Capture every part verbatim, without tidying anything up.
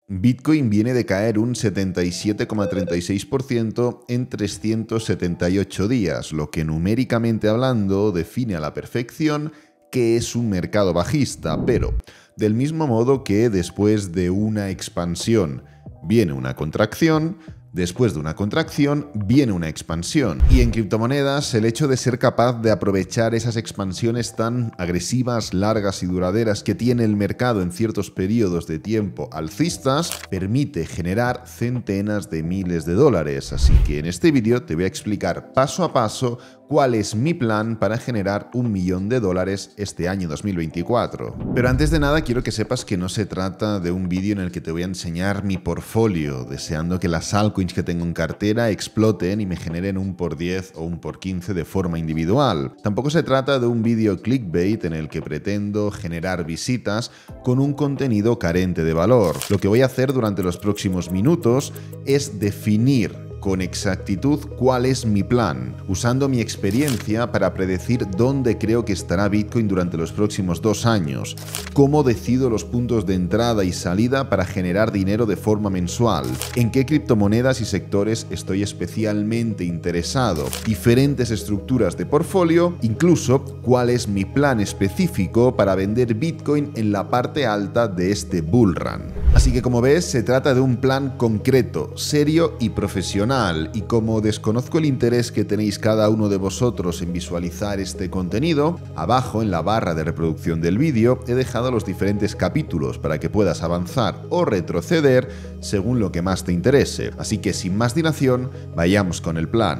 Bitcoin viene de caer un setenta y siete coma treinta y seis por ciento en trescientos setenta y ocho días, lo que numéricamente hablando define a la perfección que es un mercado bajista, pero del mismo modo que después de una expansión viene una contracción, después de una contracción viene una expansión. Y en criptomonedas el hecho de ser capaz de aprovechar esas expansiones tan agresivas, largas y duraderas que tiene el mercado en ciertos periodos de tiempo alcistas permite generar centenas de miles de dólares. Así que en este vídeo te voy a explicar paso a paso cuál es mi plan para generar un millón de dólares este año dos mil veinticuatro. Pero antes de nada quiero que sepas que no se trata de un vídeo en el que te voy a enseñar mi portfolio, deseando que las altcoins que tengo en cartera exploten y me generen un por diez o un por quince de forma individual. Tampoco se trata de un vídeo clickbait en el que pretendo generar visitas con un contenido carente de valor. Lo que voy a hacer durante los próximos minutos es definir con exactitud cuál es mi plan, usando mi experiencia para predecir dónde creo que estará Bitcoin durante los próximos dos años, cómo decido los puntos de entrada y salida para generar dinero de forma mensual, en qué criptomonedas y sectores estoy especialmente interesado, diferentes estructuras de portfolio, incluso cuál es mi plan específico para vender Bitcoin en la parte alta de este bull run. Así que como ves, se trata de un plan concreto, serio y profesional. Y como desconozco el interés que tenéis cada uno de vosotros en visualizar este contenido, abajo en la barra de reproducción del vídeo he dejado los diferentes capítulos para que puedas avanzar o retroceder según lo que más te interese. Así que sin más dilación, vayamos con el plan.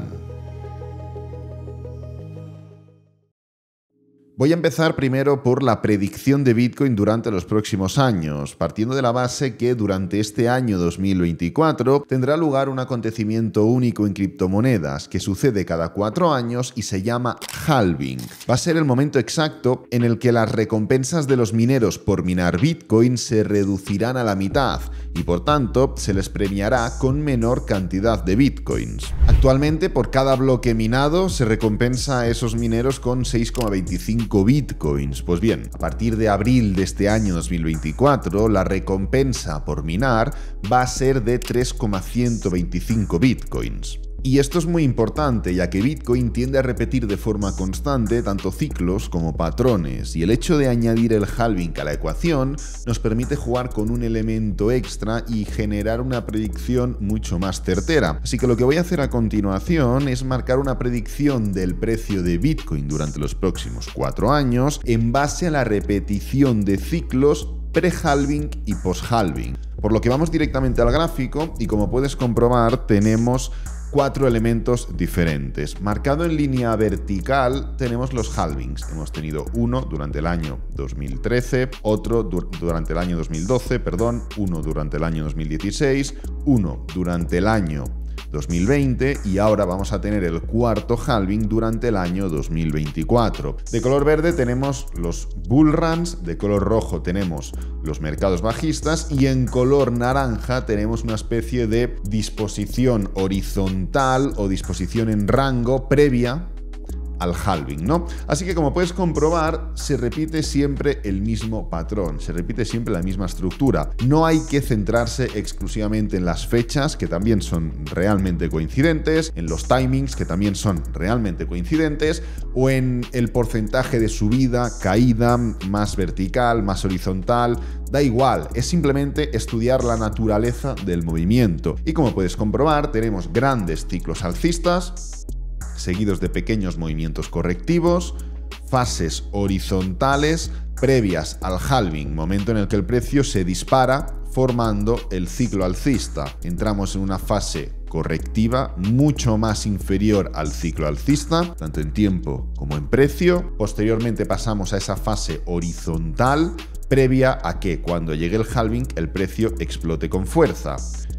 Voy a empezar primero por la predicción de Bitcoin durante los próximos años, partiendo de la base que durante este año dos mil veinticuatro tendrá lugar un acontecimiento único en criptomonedas que sucede cada cuatro años y se llama halving. Va a ser el momento exacto en el que las recompensas de los mineros por minar Bitcoin se reducirán a la mitad y por tanto se les premiará con menor cantidad de Bitcoins. Actualmente por cada bloque minado se recompensa a esos mineros con seis coma veinticinco Bitcoins. Pues bien, a partir de abril de este año dos mil veinticuatro, la recompensa por minar va a ser de tres coma ciento veinticinco Bitcoins. Y esto es muy importante, ya que Bitcoin tiende a repetir de forma constante tanto ciclos como patrones, y el hecho de añadir el halving a la ecuación nos permite jugar con un elemento extra y generar una predicción mucho más certera. Así que lo que voy a hacer a continuación es marcar una predicción del precio de Bitcoin durante los próximos cuatro años en base a la repetición de ciclos pre-halving y post-halving. Por lo que vamos directamente al gráfico y como puedes comprobar tenemos cuatro elementos diferentes. Marcado en línea vertical tenemos los halvings. Hemos tenido uno durante el año dos mil trece, otro du durante el año dos mil doce, perdón, uno durante el año dos mil dieciséis, uno durante el año dos mil veinte y ahora vamos a tener el cuarto halving durante el año dos mil veinticuatro. De color verde tenemos los bull runs, de color rojo tenemos los mercados bajistas y en color naranja tenemos una especie de disposición horizontal o disposición en rango previa al halving, ¿no? Así que como puedes comprobar, se repite siempre el mismo patrón, se repite siempre la misma estructura. No hay que centrarse exclusivamente en las fechas, que también son realmente coincidentes, en los timings, que también son realmente coincidentes, o en el porcentaje de subida, caída, más vertical, más horizontal. Da igual, es simplemente estudiar la naturaleza del movimiento. Y como puedes comprobar, tenemos grandes ciclos alcistas, seguidos de pequeños movimientos correctivos, fases horizontales previas al halving, momento en el que el precio se dispara formando el ciclo alcista. Entramos en una fase correctiva mucho más inferior al ciclo alcista, tanto en tiempo como en precio. Posteriormente pasamos a esa fase horizontal previa a que cuando llegue el halving el precio explote con fuerza.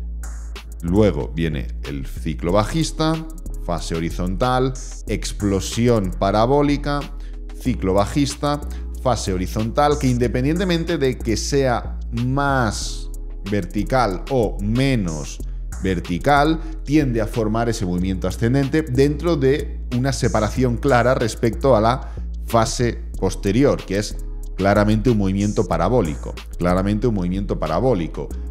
Luego viene el ciclo bajista, fase horizontal, explosión parabólica, ciclo bajista, fase horizontal, que independientemente de que sea más vertical o menos vertical, tiende a formar ese movimiento ascendente dentro de una separación clara respecto a la fase posterior, que es claramente un movimiento parabólico, claramente un movimiento parabólico.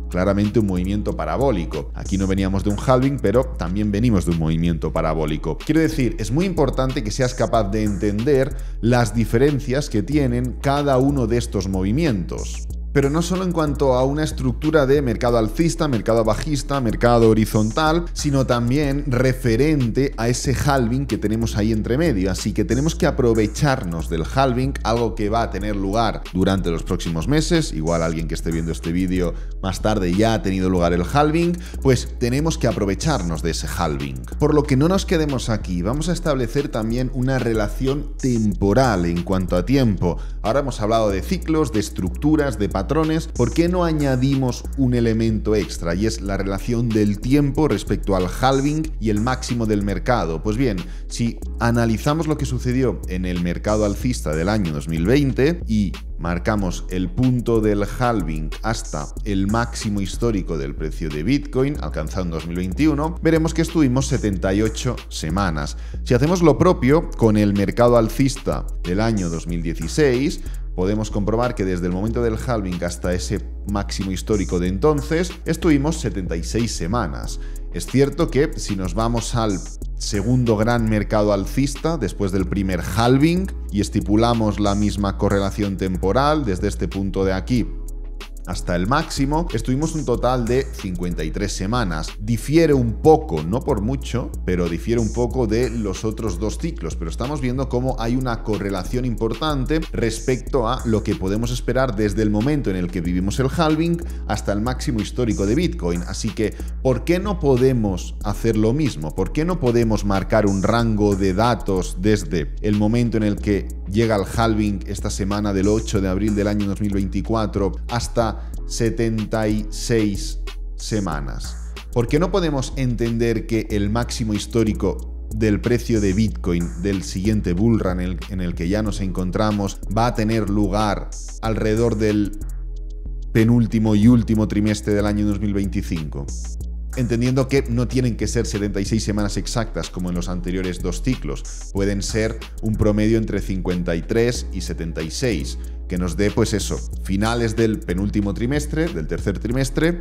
claramente un movimiento parabólico. Aquí no veníamos de un halving, pero también venimos de un movimiento parabólico. Quiero decir, es muy importante que seas capaz de entender las diferencias que tienen cada uno de estos movimientos. Pero no solo en cuanto a una estructura de mercado alcista, mercado bajista, mercado horizontal, sino también referente a ese halving que tenemos ahí entre medio. Así que tenemos que aprovecharnos del halving, algo que va a tener lugar durante los próximos meses. Igual alguien que esté viendo este vídeo más tarde ya ha tenido lugar el halving, pues tenemos que aprovecharnos de ese halving. Por lo que no nos quedemos aquí, vamos a establecer también una relación temporal en cuanto a tiempo. Ahora hemos hablado de ciclos, de estructuras, de patrones. ¿Por qué no añadimos un elemento extra? Y es la relación del tiempo respecto al halving y el máximo del mercado. Pues bien, si analizamos lo que sucedió en el mercado alcista del año dos mil veinte y marcamos el punto del halving hasta el máximo histórico del precio de Bitcoin alcanzado en dos mil veintiuno, veremos que estuvimos setenta y ocho semanas. Si hacemos lo propio con el mercado alcista del año dos mil dieciséis, podemos comprobar que desde el momento del halving hasta ese máximo histórico de entonces, estuvimos setenta y seis semanas. Es cierto que si nos vamos al segundo gran mercado alcista después del primer halving y estipulamos la misma correlación temporal desde este punto de aquí hasta el máximo, estuvimos un total de cincuenta y tres semanas. Difiere un poco, no por mucho, pero difiere un poco de los otros dos ciclos, pero estamos viendo cómo hay una correlación importante respecto a lo que podemos esperar desde el momento en el que vivimos el halving hasta el máximo histórico de Bitcoin. Así que, ¿por qué no podemos hacer lo mismo? ¿Por qué no podemos marcar un rango de datos desde el momento en el que llega el halving esta semana del ocho de abril del año dos mil veinticuatro hasta setenta y seis semanas? ¿Por qué no podemos entender que el máximo histórico del precio de Bitcoin del siguiente bull run en el, en el que ya nos encontramos va a tener lugar alrededor del penúltimo y último trimestre del año dos mil veinticinco? Entendiendo que no tienen que ser setenta y seis semanas exactas como en los anteriores dos ciclos, pueden ser un promedio entre cincuenta y tres y setenta y seis, que nos dé, pues eso, finales del penúltimo trimestre, del tercer trimestre,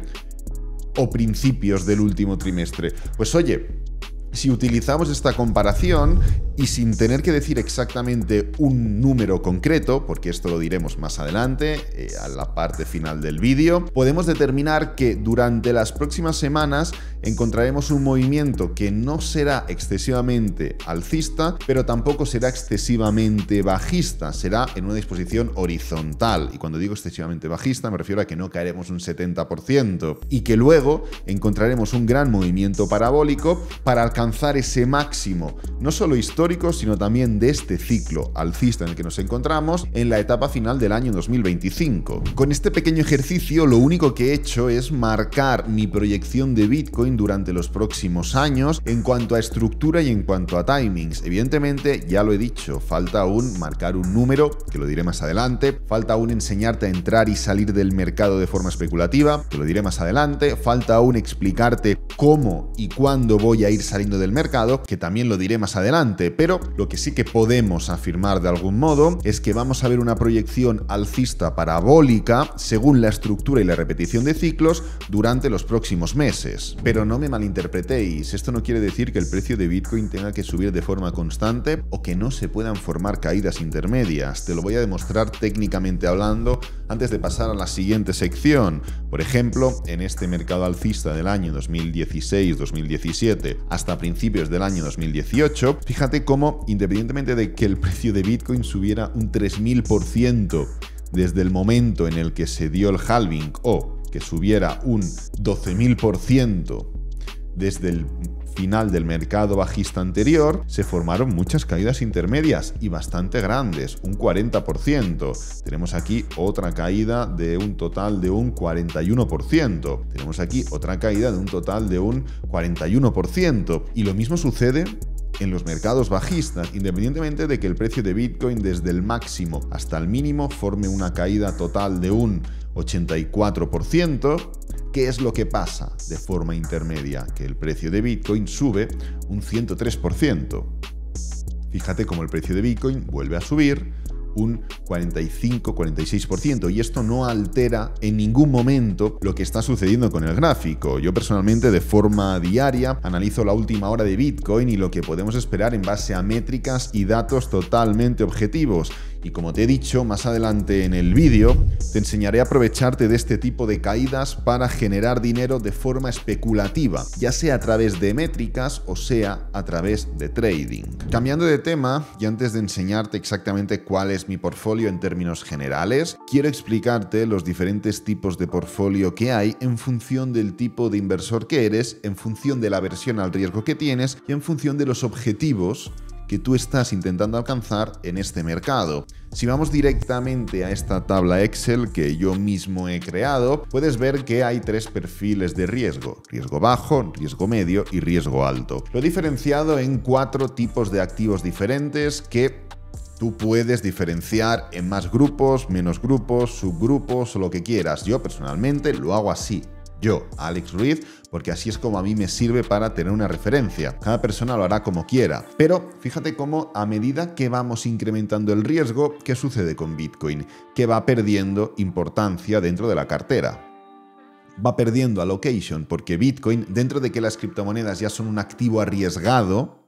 o principios del último trimestre. Pues oye, si utilizamos esta comparación y sin tener que decir exactamente un número concreto, porque esto lo diremos más adelante, eh, a la parte final del vídeo, podemos determinar que durante las próximas semanas encontraremos un movimiento que no será excesivamente alcista, pero tampoco será excesivamente bajista, será en una disposición horizontal. Y cuando digo excesivamente bajista me refiero a que no caeremos un setenta por ciento y que luego encontraremos un gran movimiento parabólico para alcanzar ese máximo, no solo histórico, sino también de este ciclo alcista en el que nos encontramos en la etapa final del año dos mil veinticinco. Con este pequeño ejercicio lo único que he hecho es marcar mi proyección de Bitcoin durante los próximos años en cuanto a estructura y en cuanto a timings. Evidentemente, ya lo he dicho, falta aún marcar un número, que lo diré más adelante, falta aún enseñarte a entrar y salir del mercado de forma especulativa, que lo diré más adelante, falta aún explicarte cómo y cuándo voy a ir saliendo del mercado, que también lo diré más adelante. Pero lo que sí que podemos afirmar de algún modo es que vamos a ver una proyección alcista parabólica según la estructura y la repetición de ciclos durante los próximos meses. Pero no me malinterpretéis, esto no quiere decir que el precio de Bitcoin tenga que subir de forma constante o que no se puedan formar caídas intermedias. Te lo voy a demostrar técnicamente hablando antes de pasar a la siguiente sección. Por ejemplo, en este mercado alcista del año dos mil dieciséis dos mil diecisiete hasta principios del año dos mil dieciocho, fíjate cómo, independientemente de que el precio de Bitcoin subiera un tres mil por ciento desde el momento en el que se dio el halving o que subiera un doce mil por ciento desde el final del mercado bajista anterior, se formaron muchas caídas intermedias y bastante grandes, un cuarenta por ciento. Tenemos aquí otra caída de un total de un cuarenta y uno por ciento. Tenemos aquí otra caída de un total de un cuarenta y uno por ciento. Y lo mismo sucede en los mercados bajistas, independientemente de que el precio de Bitcoin desde el máximo hasta el mínimo forme una caída total de un ochenta y cuatro por ciento. ¿Qué es lo que pasa de forma intermedia? Que el precio de Bitcoin sube un ciento tres por ciento. Fíjate cómo el precio de Bitcoin vuelve a subir un cuarenta y cinco a cuarenta y seis por ciento, y esto no altera en ningún momento lo que está sucediendo con el gráfico. Yo personalmente de forma diaria analizo la última hora de Bitcoin y lo que podemos esperar en base a métricas y datos totalmente objetivos. Y como te he dicho más adelante en el vídeo, te enseñaré a aprovecharte de este tipo de caídas para generar dinero de forma especulativa, ya sea a través de métricas o sea a través de trading. Cambiando de tema, y antes de enseñarte exactamente cuál es mi portfolio en términos generales, quiero explicarte los diferentes tipos de portfolio que hay en función del tipo de inversor que eres, en función de la aversión al riesgo que tienes y en función de los objetivos que tú estás intentando alcanzar en este mercado. Si vamos directamente a esta tabla Excel que yo mismo he creado, puedes ver que hay tres perfiles de riesgo: riesgo bajo, riesgo medio y riesgo alto. Lo he diferenciado en cuatro tipos de activos diferentes que tú puedes diferenciar en más grupos, menos grupos, subgrupos o lo que quieras. Yo personalmente lo hago así. Yo, Alex Ruiz, porque así es como a mí me sirve para tener una referencia. Cada persona lo hará como quiera. Pero fíjate cómo a medida que vamos incrementando el riesgo, ¿qué sucede con Bitcoin? Que va perdiendo importancia dentro de la cartera. Va perdiendo allocation porque Bitcoin, dentro de que las criptomonedas ya son un activo arriesgado,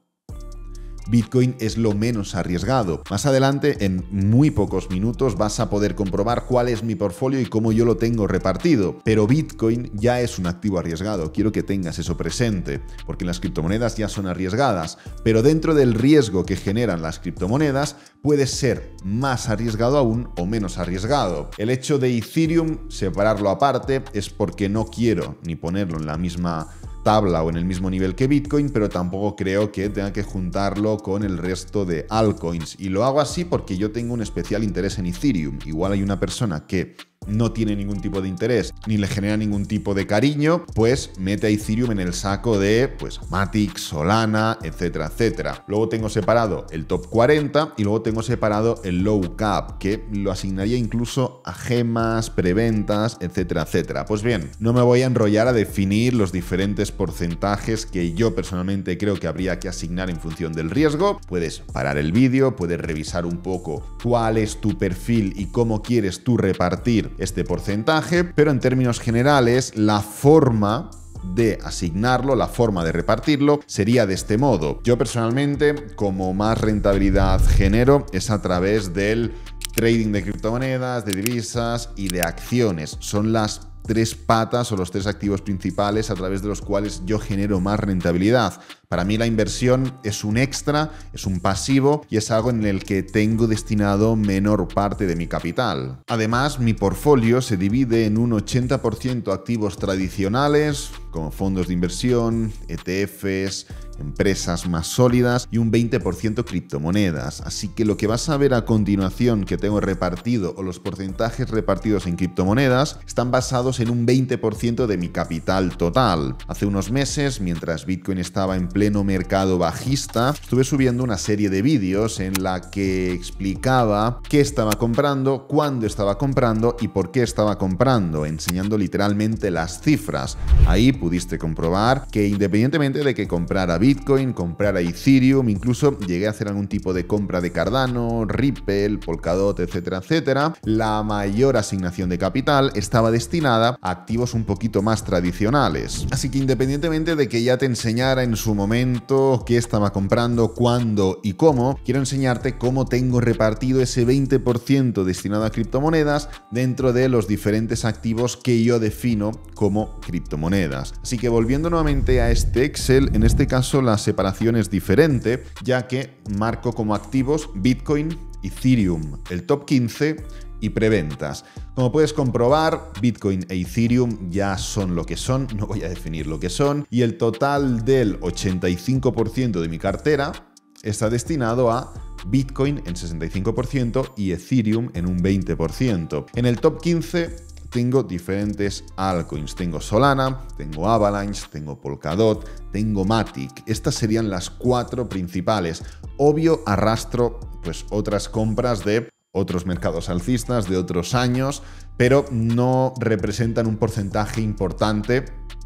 Bitcoin es lo menos arriesgado. Más adelante, en muy pocos minutos, vas a poder comprobar cuál es mi portfolio y cómo yo lo tengo repartido. Pero Bitcoin ya es un activo arriesgado. Quiero que tengas eso presente, porque las criptomonedas ya son arriesgadas. Pero dentro del riesgo que generan las criptomonedas, puede ser más arriesgado aún o menos arriesgado. El hecho de Ethereum, separarlo aparte, es porque no quiero ni ponerlo en la misma tabla o en el mismo nivel que Bitcoin, pero tampoco creo que tenga que juntarlo con el resto de altcoins. Y lo hago así porque yo tengo un especial interés en Ethereum. Igual hay una persona que no tiene ningún tipo de interés ni le genera ningún tipo de cariño, pues mete a Ethereum en el saco de pues Matic, Solana, etcétera, etcétera. Luego tengo separado el top cuarenta y luego tengo separado el low cap, que lo asignaría incluso a gemas, preventas, etcétera, etcétera. Pues bien, no me voy a enrollar a definir los diferentes porcentajes que yo personalmente creo que habría que asignar en función del riesgo. Puedes parar el vídeo, puedes revisar un poco cuál es tu perfil y cómo quieres tú repartir este porcentaje, pero en términos generales la forma de asignarlo, la forma de repartirlo sería de este modo. Yo personalmente, como más rentabilidad genero es a través del trading de criptomonedas, de divisas y de acciones. Son las tres patas o los tres activos principales a través de los cuales yo genero más rentabilidad. Para mí la inversión es un extra, es un pasivo y es algo en el que tengo destinado menor parte de mi capital. Además, mi portfolio se divide en un ochenta por ciento activos tradicionales, como fondos de inversión, E T Fs, empresas más sólidas y un veinte por ciento criptomonedas. Así que lo que vas a ver a continuación que tengo repartido o los porcentajes repartidos en criptomonedas están basados en un veinte por ciento de mi capital total. Hace unos meses, mientras Bitcoin estaba en pleno mercado bajista, estuve subiendo una serie de vídeos en la que explicaba qué estaba comprando, cuándo estaba comprando y por qué estaba comprando, enseñando literalmente las cifras. Ahí pudiste comprobar que independientemente de que comprara Bitcoin, comprara Ethereum, incluso llegué a hacer algún tipo de compra de Cardano, Ripple, Polkadot, etcétera, etcétera, la mayor asignación de capital estaba destinada a activos un poquito más tradicionales. Así que independientemente de que ya te enseñara en su momento qué estaba comprando, cuándo y cómo, quiero enseñarte cómo tengo repartido ese veinte por ciento destinado a criptomonedas dentro de los diferentes activos que yo defino como criptomonedas. Así que volviendo nuevamente a este Excel, en este caso la separación es diferente, ya que marco como activos Bitcoin, Ethereum, el top quince y preventas. Como puedes comprobar, Bitcoin e Ethereum ya son lo que son, no voy a definir lo que son, y el total del ochenta y cinco por ciento de mi cartera está destinado a Bitcoin en sesenta y cinco por ciento y Ethereum en un veinte por ciento. En el top quince tengo diferentes altcoins. Tengo Solana, tengo Avalanche, tengo Polkadot, tengo Matic. Estas serían las cuatro principales. Obvio, arrastro pues otras compras de otros mercados alcistas de otros años, pero no representan un porcentaje importante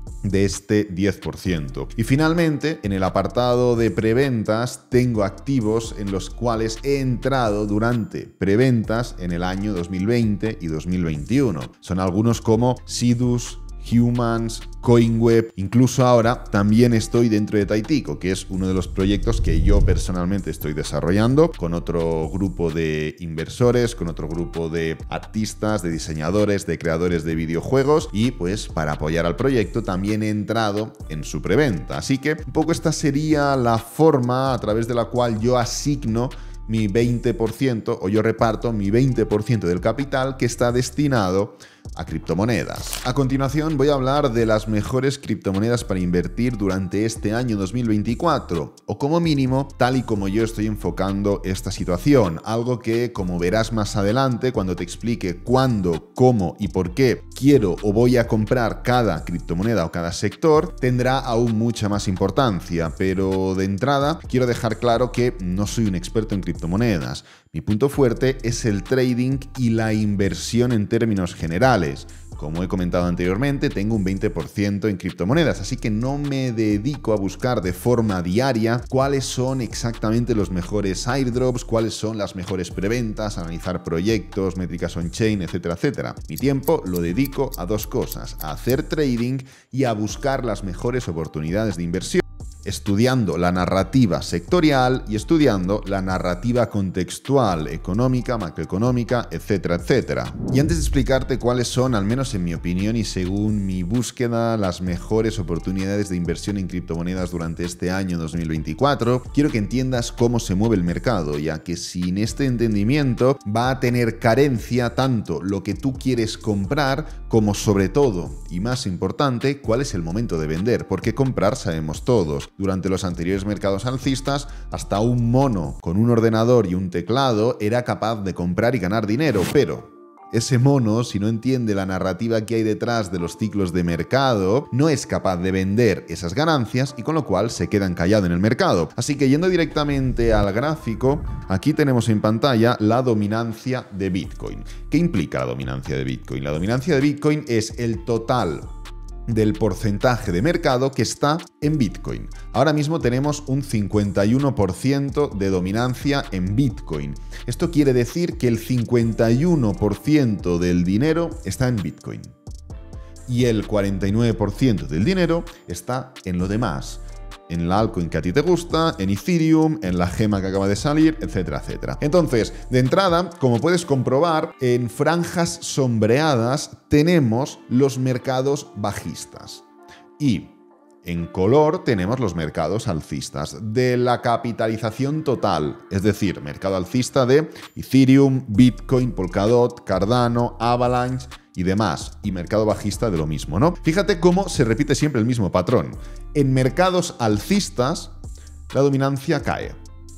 de este diez por ciento. Y finalmente, en el apartado de preventas, tengo activos en los cuales he entrado durante preventas en el año dos mil veinte y dos mil veintiuno. Son algunos como Sidus, Humans, Coinweb, incluso ahora también estoy dentro de Taitico, que es uno de los proyectos que yo personalmente estoy desarrollando con otro grupo de inversores, con otro grupo de artistas, de diseñadores, de creadores de videojuegos, y pues para apoyar al proyecto también he entrado en su preventa. Así que un poco esta sería la forma a través de la cual yo asigno mi veinte por ciento o yo reparto mi veinte por ciento del capital que está destinado a criptomonedas. A continuación voy a hablar de las mejores criptomonedas para invertir durante este año dos mil veinticuatro, o como mínimo tal y como yo estoy enfocando esta situación, algo que, como verás más adelante cuando te explique cuándo, cómo y por qué quiero o voy a comprar cada criptomoneda o cada sector, tendrá aún mucha más importancia. Pero de entrada quiero dejar claro que no soy un experto en criptomonedas. Mi punto fuerte es el trading y la inversión en términos generales. Como he comentado anteriormente, tengo un veinte por ciento en criptomonedas, así que no me dedico a buscar de forma diaria cuáles son exactamente los mejores airdrops, cuáles son las mejores preventas, analizar proyectos, métricas on-chain, etcétera, etcétera. Mi tiempo lo dedico a dos cosas: a hacer trading y a buscar las mejores oportunidades de inversión, estudiando la narrativa sectorial y estudiando la narrativa contextual, económica, macroeconómica, etcétera, etcétera. Y antes de explicarte cuáles son, al menos en mi opinión y según mi búsqueda, las mejores oportunidades de inversión en criptomonedas durante este año dos mil veinticuatro, quiero que entiendas cómo se mueve el mercado, ya que sin este entendimiento va a tener carencia tanto lo que tú quieres comprar como, sobre todo, y más importante, cuál es el momento de vender, porque comprar sabemos todos. Durante los anteriores mercados alcistas, hasta un mono con un ordenador y un teclado era capaz de comprar y ganar dinero, pero ese mono, si no entiende la narrativa que hay detrás de los ciclos de mercado, no es capaz de vender esas ganancias y con lo cual se queda encallado en el mercado. Así que yendo directamente al gráfico, aquí tenemos en pantalla la dominancia de Bitcoin. ¿Qué implica la dominancia de Bitcoin? La dominancia de Bitcoin es el total del porcentaje de mercado que está en Bitcoin. Ahora mismo tenemos un cincuenta y uno por ciento de dominancia en Bitcoin. Esto quiere decir que el cincuenta y uno por ciento del dinero está en Bitcoin y el cuarenta y nueve por ciento del dinero está en lo demás, en la altcoin que a ti te gusta, en Ethereum, en la gema que acaba de salir, etcétera, etcétera. Entonces, de entrada, como puedes comprobar, en franjas sombreadas tenemos los mercados bajistas y en color tenemos los mercados alcistas. De la capitalización total, es decir, mercado alcista de Ethereum, Bitcoin, Polkadot, Cardano, Avalanche y demás, y mercado bajista de lo mismo, ¿no? Fíjate cómo se repite siempre el mismo patrón. En mercados alcistas, la dominancia cae.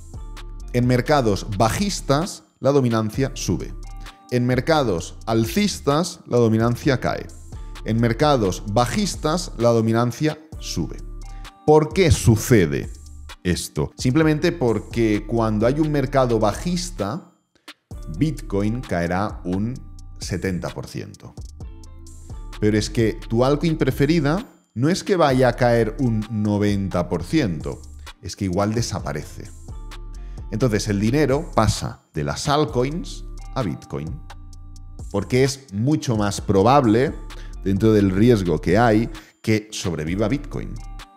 En mercados bajistas, la dominancia sube. En mercados alcistas, la dominancia cae. En mercados bajistas, la dominancia sube. ¿Por qué sucede esto? Simplemente porque cuando hay un mercado bajista, Bitcoin caerá un setenta por ciento. Pero es que tu altcoin preferida no es que vaya a caer un noventa por ciento, es que igual desaparece. Entonces el dinero pasa de las altcoins a Bitcoin, porque es mucho más probable, dentro del riesgo que hay, que sobreviva Bitcoin.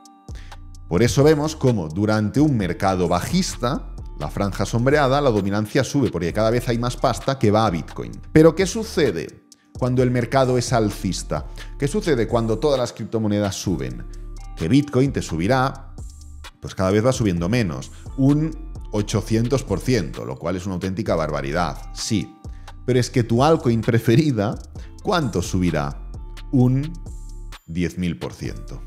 Por eso vemos cómo durante un mercado bajista, la franja sombreada, la dominancia sube, porque cada vez hay más pasta que va a Bitcoin. Pero ¿qué sucede cuando el mercado es alcista? ¿Qué sucede cuando todas las criptomonedas suben? Que Bitcoin te subirá, pues cada vez va subiendo menos, un ochocientos por ciento, lo cual es una auténtica barbaridad, sí. Pero es que tu altcoin preferida, ¿cuánto subirá? Un diez mil por ciento.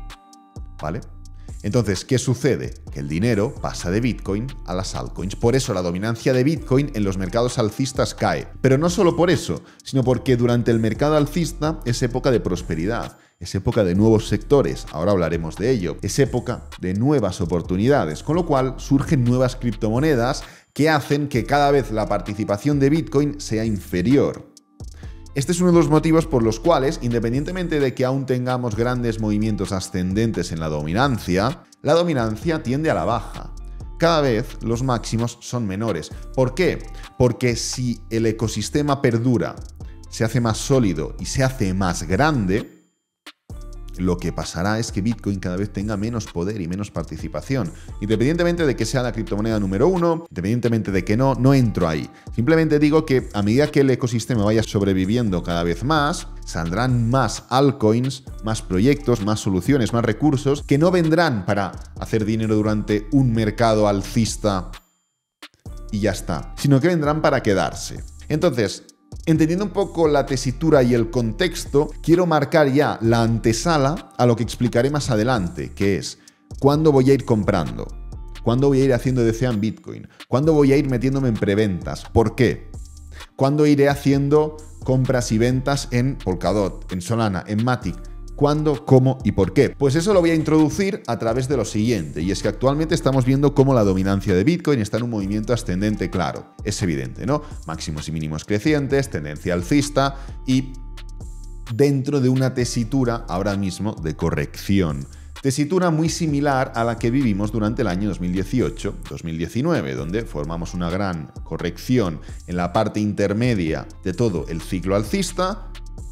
¿Vale? Entonces, ¿qué sucede? Que el dinero pasa de Bitcoin a las altcoins. Por eso la dominancia de Bitcoin en los mercados alcistas cae. Pero no solo por eso, sino porque durante el mercado alcista es época de prosperidad, es época de nuevos sectores, ahora hablaremos de ello, es época de nuevas oportunidades, con lo cual surgen nuevas criptomonedas que hacen que cada vez la participación de Bitcoin sea inferior. Este es uno de los motivos por los cuales, independientemente de que aún tengamos grandes movimientos ascendentes en la dominancia, la dominancia tiende a la baja. Cada vez los máximos son menores. ¿Por qué? Porque si el ecosistema perdura, se hace más sólido y se hace más grande, lo que pasará es que Bitcoin cada vez tenga menos poder y menos participación. Independientemente de que sea la criptomoneda número uno, independientemente de que no, no entro ahí. Simplemente digo que a medida que el ecosistema vaya sobreviviendo cada vez más, saldrán más altcoins, más proyectos, más soluciones, más recursos, que no vendrán para hacer dinero durante un mercado alcista y ya está, sino que vendrán para quedarse. Entonces, entendiendo un poco la tesitura y el contexto, quiero marcar ya la antesala a lo que explicaré más adelante, que es cuándo voy a ir comprando, cuándo voy a ir haciendo D C A en Bitcoin, cuándo voy a ir metiéndome en preventas, ¿por qué? ¿Cuándo iré haciendo compras y ventas en Polkadot, en Solana, en Matic? ¿Cuándo, cómo y por qué? Pues eso lo voy a introducir a través de lo siguiente, y es que actualmente estamos viendo cómo la dominancia de Bitcoin está en un movimiento ascendente claro. Es evidente, ¿no? Máximos y mínimos crecientes, tendencia alcista y dentro de una tesitura ahora mismo de corrección. Tesitura muy similar a la que vivimos durante el año dos mil dieciocho dos mil diecinueve, donde formamos una gran corrección en la parte intermedia de todo el ciclo alcista.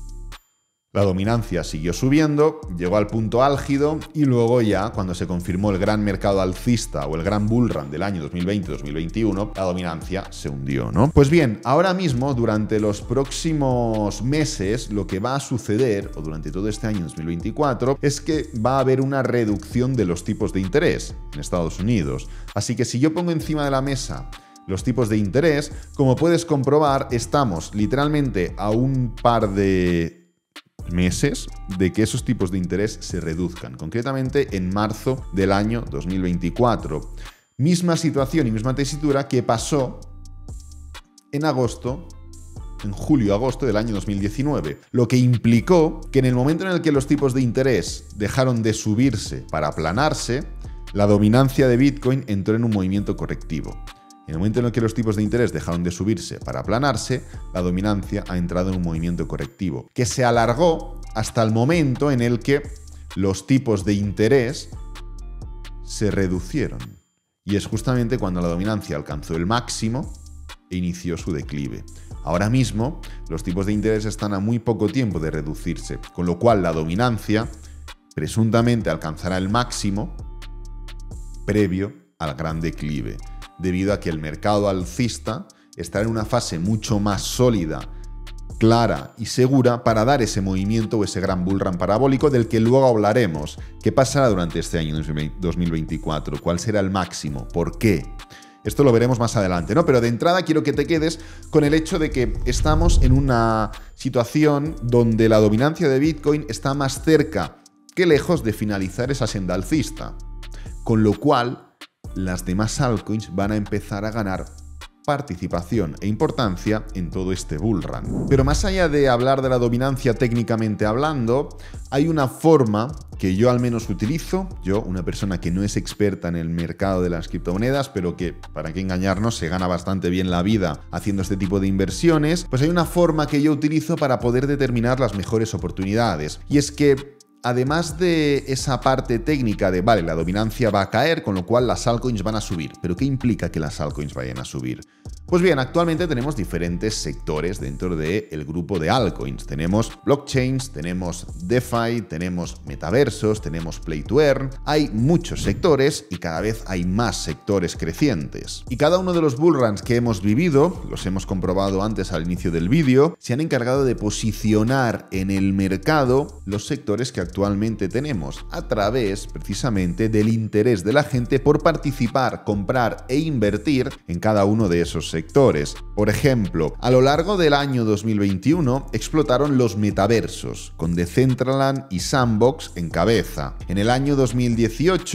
La dominancia siguió subiendo, llegó al punto álgido y luego ya, cuando se confirmó el gran mercado alcista o el gran bullrun del año dos mil veinte dos mil veintiuno, la dominancia se hundió, ¿no? Pues bien, ahora mismo, durante los próximos meses, lo que va a suceder, o durante todo este año dos mil veinticuatro, es que va a haber una reducción de los tipos de interés en Estados Unidos. Así que si yo pongo encima de la mesa los tipos de interés, como puedes comprobar, estamos literalmente a un par de meses de que esos tipos de interés se reduzcan, concretamente en marzo del año dos mil veinticuatro. Misma situación y misma tesitura que pasó en agosto, en julio-agosto del año dos mil diecinueve, lo que implicó que en el momento en el que los tipos de interés dejaron de subirse para aplanarse, la dominancia de Bitcoin entró en un movimiento correctivo. En el momento en el que los tipos de interés dejaron de subirse para aplanarse, la dominancia ha entrado en un movimiento correctivo, que se alargó hasta el momento en el que los tipos de interés se reducieron. Y es justamente cuando la dominancia alcanzó el máximo e inició su declive. Ahora mismo, los tipos de interés están a muy poco tiempo de reducirse, con lo cual la dominancia presuntamente alcanzará el máximo previo al gran declive, debido a que el mercado alcista estará en una fase mucho más sólida, clara y segura para dar ese movimiento o ese gran bullrun parabólico del que luego hablaremos. ¿Qué pasará durante este año dos mil veinticuatro? ¿Cuál será el máximo? ¿Por qué? Esto lo veremos más adelante, ¿no? Pero de entrada quiero que te quedes con el hecho de que estamos en una situación donde la dominancia de Bitcoin está más cerca que lejos de finalizar esa senda alcista, con lo cual las demás altcoins van a empezar a ganar participación e importancia en todo este bullrun. Pero más allá de hablar de la dominancia técnicamente hablando, hay una forma que yo al menos utilizo, yo, una persona que no es experta en el mercado de las criptomonedas, pero que, para qué engañarnos, se gana bastante bien la vida haciendo este tipo de inversiones, pues hay una forma que yo utilizo para poder determinar las mejores oportunidades. Y es que además de esa parte técnica de, vale, la dominancia va a caer, con lo cual las altcoins van a subir. ¿Pero qué implica que las altcoins vayan a subir? Pues bien, actualmente tenemos diferentes sectores dentro del grupo de altcoins. Tenemos blockchains, tenemos DeFi, tenemos metaversos, tenemos Play to Earn. Hay muchos sectores y cada vez hay más sectores crecientes. Y cada uno de los bullruns que hemos vivido, los hemos comprobado antes al inicio del vídeo, se han encargado de posicionar en el mercado los sectores que actualmente tenemos, a través precisamente del interés de la gente por participar, comprar e invertir en cada uno de esos sectores. sectores. Por ejemplo, a lo largo del año dos mil veintiuno explotaron los metaversos, con Decentraland y Sandbox en cabeza. En el año dos mil dieciocho,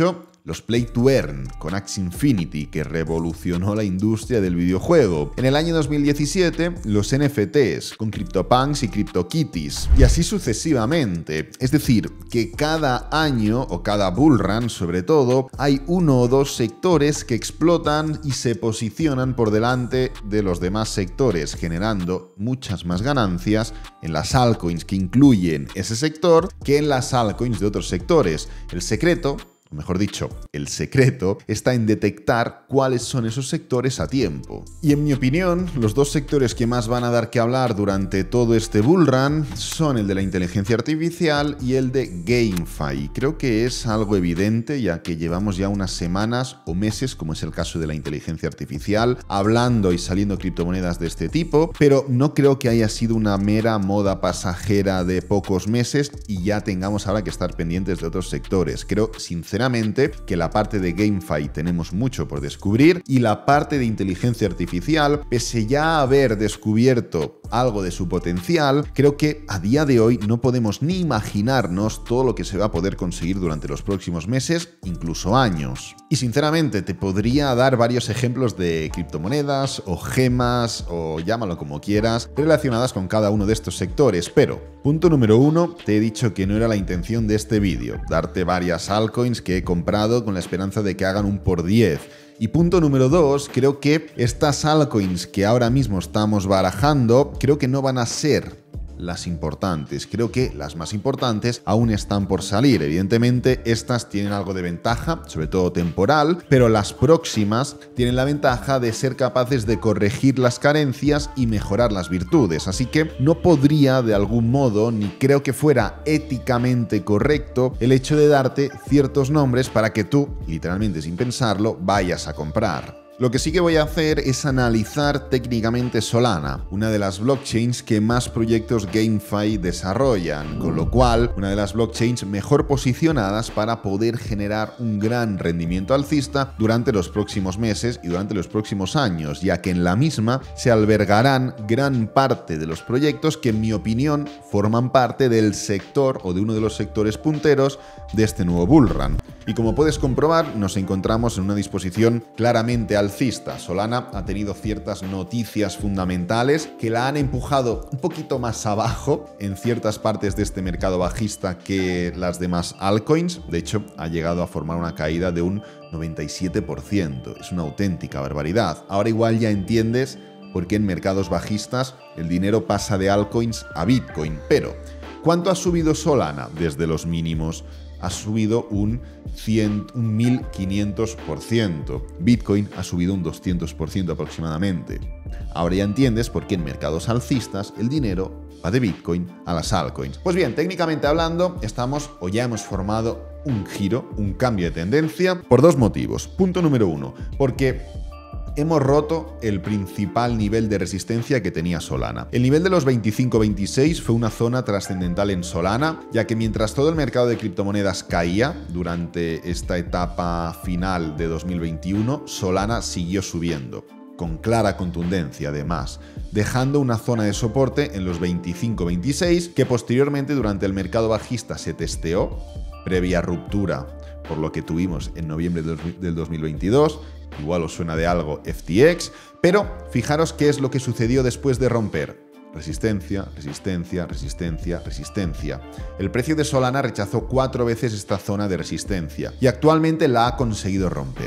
los Play to Earn con Axie Infinity, que revolucionó la industria del videojuego. En el año dos mil diecisiete, los N F Ts con CryptoPunks y CryptoKitties, y así sucesivamente. Es decir, que cada año, o cada bullrun sobre todo, hay uno o dos sectores que explotan y se posicionan por delante de los demás sectores, generando muchas más ganancias en las altcoins que incluyen ese sector que en las altcoins de otros sectores. El secreto, o mejor dicho, el secreto, está en detectar cuáles son esos sectores a tiempo. Y en mi opinión, los dos sectores que más van a dar que hablar durante todo este bullrun son el de la inteligencia artificial y el de GameFi. Creo que es algo evidente, ya que llevamos ya unas semanas o meses, como es el caso de la inteligencia artificial, hablando y saliendo criptomonedas de este tipo, pero no creo que haya sido una mera moda pasajera de pocos meses y ya tengamos ahora que estar pendientes de otros sectores. Creo, sinceramente, que la parte de GameFi tenemos mucho por descubrir y la parte de inteligencia artificial, pese ya a haber descubierto algo de su potencial, creo que a día de hoy no podemos ni imaginarnos todo lo que se va a poder conseguir durante los próximos meses, incluso años. Y sinceramente te podría dar varios ejemplos de criptomonedas o gemas o llámalo como quieras, relacionadas con cada uno de estos sectores, pero punto número uno, te he dicho que no era la intención de este vídeo, darte varias altcoins que he comprado con la esperanza de que hagan un por diez. Y punto número dos, creo que estas altcoins que ahora mismo estamos barajando, creo que no van a ser las importantes. Creo que las más importantes aún están por salir. Evidentemente, estas tienen algo de ventaja, sobre todo temporal, pero las próximas tienen la ventaja de ser capaces de corregir las carencias y mejorar las virtudes. Así que no podría de algún modo, ni creo que fuera éticamente correcto, el hecho de darte ciertos nombres para que tú, literalmente sin pensarlo, vayas a comprar. Lo que sí que voy a hacer es analizar técnicamente Solana, una de las blockchains que más proyectos GameFi desarrollan, con lo cual una de las blockchains mejor posicionadas para poder generar un gran rendimiento alcista durante los próximos meses y durante los próximos años, ya que en la misma se albergarán gran parte de los proyectos que en mi opinión forman parte del sector o de uno de los sectores punteros de este nuevo bullrun. Y como puedes comprobar, nos encontramos en una disposición claramente alcista. Solana ha tenido ciertas noticias fundamentales que la han empujado un poquito más abajo en ciertas partes de este mercado bajista que las demás altcoins. De hecho, ha llegado a formar una caída de un noventa y siete por ciento. Es una auténtica barbaridad. Ahora igual ya entiendes por qué en mercados bajistas el dinero pasa de altcoins a Bitcoin. Pero, ¿cuánto ha subido Solana desde los mínimos? Ha subido un, cien, un mil quinientos por ciento. Bitcoin ha subido un doscientos por ciento aproximadamente. Ahora ya entiendes por qué en mercados alcistas el dinero va de Bitcoin a las altcoins. Pues bien, técnicamente hablando, estamos o ya hemos formado un giro, un cambio de tendencia, por dos motivos. Punto número uno, porque hemos roto el principal nivel de resistencia que tenía Solana. El nivel de los veinticinco veintiséis fue una zona trascendental en Solana, ya que mientras todo el mercado de criptomonedas caía durante esta etapa final de dos mil veintiuno, Solana siguió subiendo, con clara contundencia además, dejando una zona de soporte en los veinticinco veintiséis que posteriormente durante el mercado bajista se testeó, previa ruptura por lo que tuvimos en noviembre del dos mil veintidós, igual os suena de algo F T X, pero fijaros qué es lo que sucedió después de romper. Resistencia, resistencia, resistencia, resistencia. El precio de Solana rechazó cuatro veces esta zona de resistencia y actualmente la ha conseguido romper.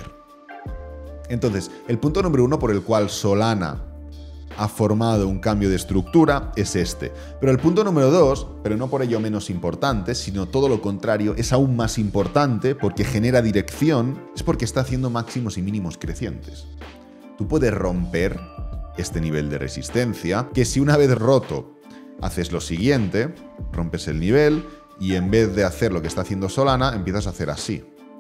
Entonces, el punto número uno por el cual Solana ha formado un cambio de estructura es este. Pero el punto número dos, pero no por ello menos importante, sino todo lo contrario, es aún más importante porque genera dirección, es porque está haciendo máximos y mínimos crecientes. Tú puedes romper este nivel de resistencia, que si una vez roto haces lo siguiente, rompes el nivel y en vez de hacer lo que está haciendo Solana, empiezas a hacer así.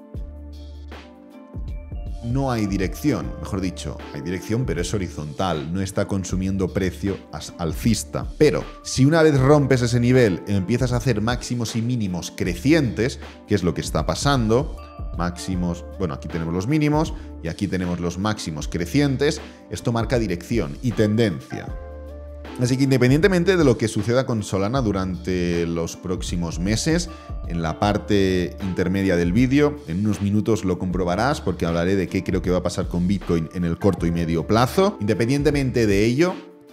No hay dirección, mejor dicho, hay dirección pero es horizontal, no está consumiendo precio alcista. Pero si una vez rompes ese nivel empiezas a hacer máximos y mínimos crecientes, que es lo que está pasando, máximos, bueno, aquí tenemos los mínimos y aquí tenemos los máximos crecientes, esto marca dirección y tendencia. Así que independientemente de lo que suceda con Solana durante los próximos meses, en la parte intermedia del vídeo, en unos minutos lo comprobarás porque hablaré de qué creo que va a pasar con Bitcoin en el corto y medio plazo. Independientemente de ello,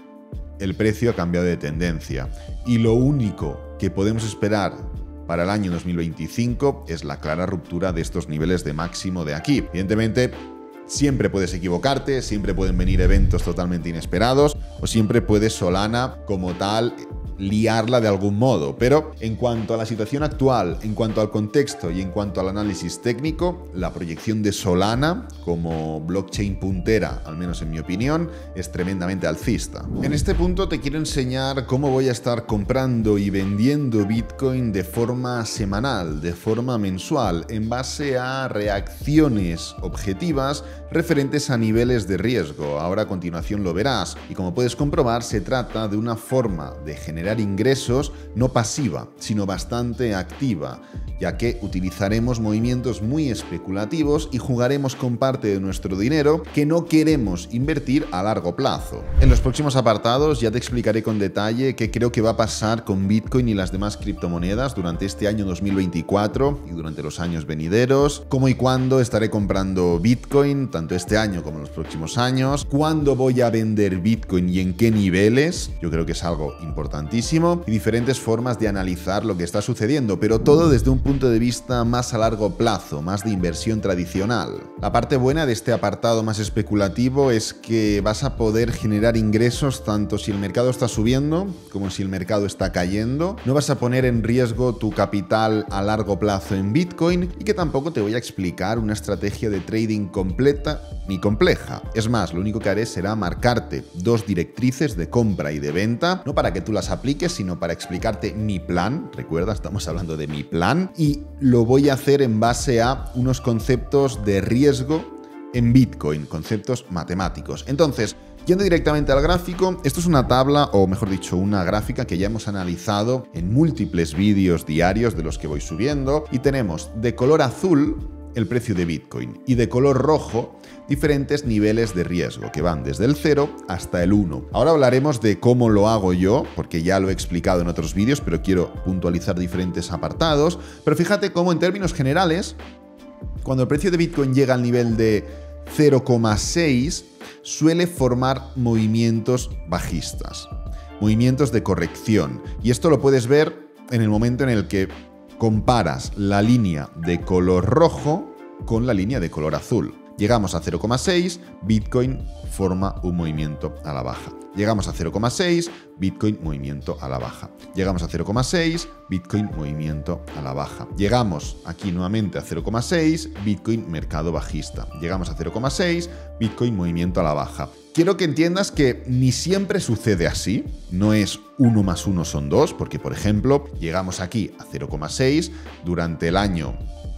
el precio ha cambiado de tendencia y lo único que podemos esperar para el año dos mil veinticinco es la clara ruptura de estos niveles de máximo de aquí. Evidentemente, siempre puedes equivocarte, siempre pueden venir eventos totalmente inesperados o siempre puede Solana como tal liarla de algún modo, pero en cuanto a la situación actual, en cuanto al contexto y en cuanto al análisis técnico, la proyección de Solana como blockchain puntera, al menos en mi opinión, es tremendamente alcista. En este punto te quiero enseñar cómo voy a estar comprando y vendiendo Bitcoin de forma semanal, de forma mensual, en base a reacciones objetivas referentes a niveles de riesgo. Ahora a continuación lo verás y como puedes comprobar se trata de una forma de generar ingresos no pasiva, sino bastante activa, ya que utilizaremos movimientos muy especulativos y jugaremos con parte de nuestro dinero que no queremos invertir a largo plazo. En los próximos apartados ya te explicaré con detalle qué creo que va a pasar con Bitcoin y las demás criptomonedas durante este año dos mil veinticuatro y durante los años venideros, cómo y cuándo estaré comprando Bitcoin, tanto este año como en los próximos años, cuándo voy a vender Bitcoin y en qué niveles, yo creo que es algo importantísimo, y diferentes formas de analizar lo que está sucediendo, pero todo desde un punto de vista más a largo plazo, más de inversión tradicional. La parte buena de este apartado más especulativo es que vas a poder generar ingresos tanto si el mercado está subiendo como si el mercado está cayendo. No vas a poner en riesgo tu capital a largo plazo en Bitcoin y que tampoco te voy a explicar una estrategia de trading completa ni compleja. Es más, lo único que haré será marcarte dos directrices de compra y de venta, no para que tú las apliques, sino para explicarte mi plan. Recuerda, estamos hablando de mi plan y lo voy a hacer en base a unos conceptos de riesgo en Bitcoin, conceptos matemáticos. Entonces, yendo directamente al gráfico, esto es una tabla, o mejor dicho, una gráfica que ya hemos analizado en múltiples vídeos diarios de los que voy subiendo y tenemos de color azul el precio de Bitcoin y de color rojo diferentes niveles de riesgo que van desde el cero hasta el uno. Ahora hablaremos de cómo lo hago yo, porque ya lo he explicado en otros vídeos, pero quiero puntualizar diferentes apartados. Pero fíjate cómo en términos generales, cuando el precio de Bitcoin llega al nivel de cero coma seis, suele formar movimientos bajistas, movimientos de corrección. Y esto lo puedes ver en el momento en el que comparas la línea de color rojo con la línea de color azul. Llegamos a cero coma seis, Bitcoin forma un movimiento a la baja. Llegamos a cero coma seis, Bitcoin movimiento a la baja. Llegamos a cero coma seis, Bitcoin movimiento a la baja. Llegamos aquí nuevamente a cero coma seis, Bitcoin mercado bajista. Llegamos a cero coma seis, Bitcoin movimiento a la baja. Quiero que entiendas que ni siempre sucede así, no es uno más uno son dos, porque por ejemplo, llegamos aquí a cero coma seis durante el año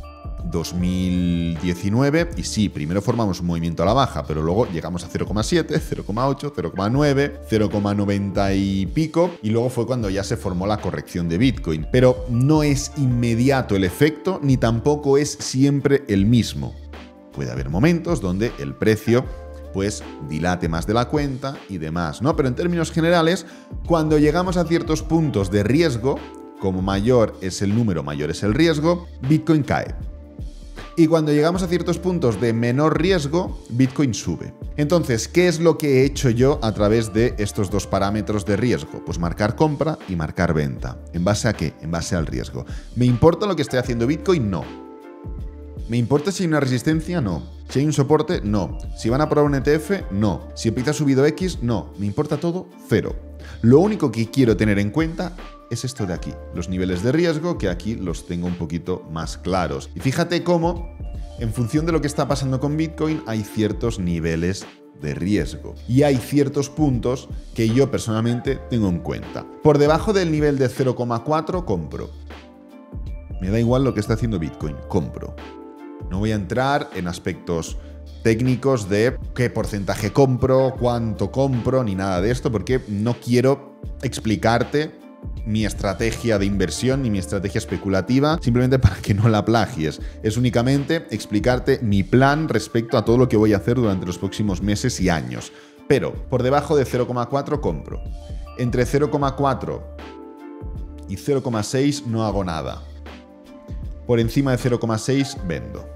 dos mil diecinueve y sí, primero formamos un movimiento a la baja, pero luego llegamos a cero coma siete, cero coma ocho, cero coma nueve, cero coma noventa y pico y luego fue cuando ya se formó la corrección de Bitcoin. Pero no es inmediato el efecto ni tampoco es siempre el mismo. Puede haber momentos donde el precio pues dilate más de la cuenta y demás, ¿no? Pero en términos generales, cuando llegamos a ciertos puntos de riesgo, como mayor es el número, mayor es el riesgo, Bitcoin cae. Y cuando llegamos a ciertos puntos de menor riesgo, Bitcoin sube. Entonces, ¿qué es lo que he hecho yo a través de estos dos parámetros de riesgo? Pues marcar compra y marcar venta. ¿En base a qué? En base al riesgo. ¿Me importa lo que esté haciendo Bitcoin? No. ¿Me importa si hay una resistencia? No. ¿Si hay un soporte? No. ¿Si van a probar un E T F? No. ¿Si empieza subido X? No. ¿Me importa todo? Cero. Lo único que quiero tener en cuenta es esto de aquí, los niveles de riesgo, que aquí los tengo un poquito más claros. Y fíjate cómo, en función de lo que está pasando con Bitcoin, hay ciertos niveles de riesgo. Y hay ciertos puntos que yo personalmente tengo en cuenta. Por debajo del nivel de cero coma cuatro, compro. Me da igual lo que está haciendo Bitcoin, compro. No voy a entrar en aspectos técnicos de qué porcentaje compro, cuánto compro, ni nada de esto, porque no quiero explicarte mi estrategia de inversión ni mi estrategia especulativa, simplemente para que no la plagies. Es únicamente explicarte mi plan respecto a todo lo que voy a hacer durante los próximos meses y años. Pero por debajo de cero coma cuatro compro. Entre cero coma cuatro y cero coma seis no hago nada. Por encima de cero coma seis vendo.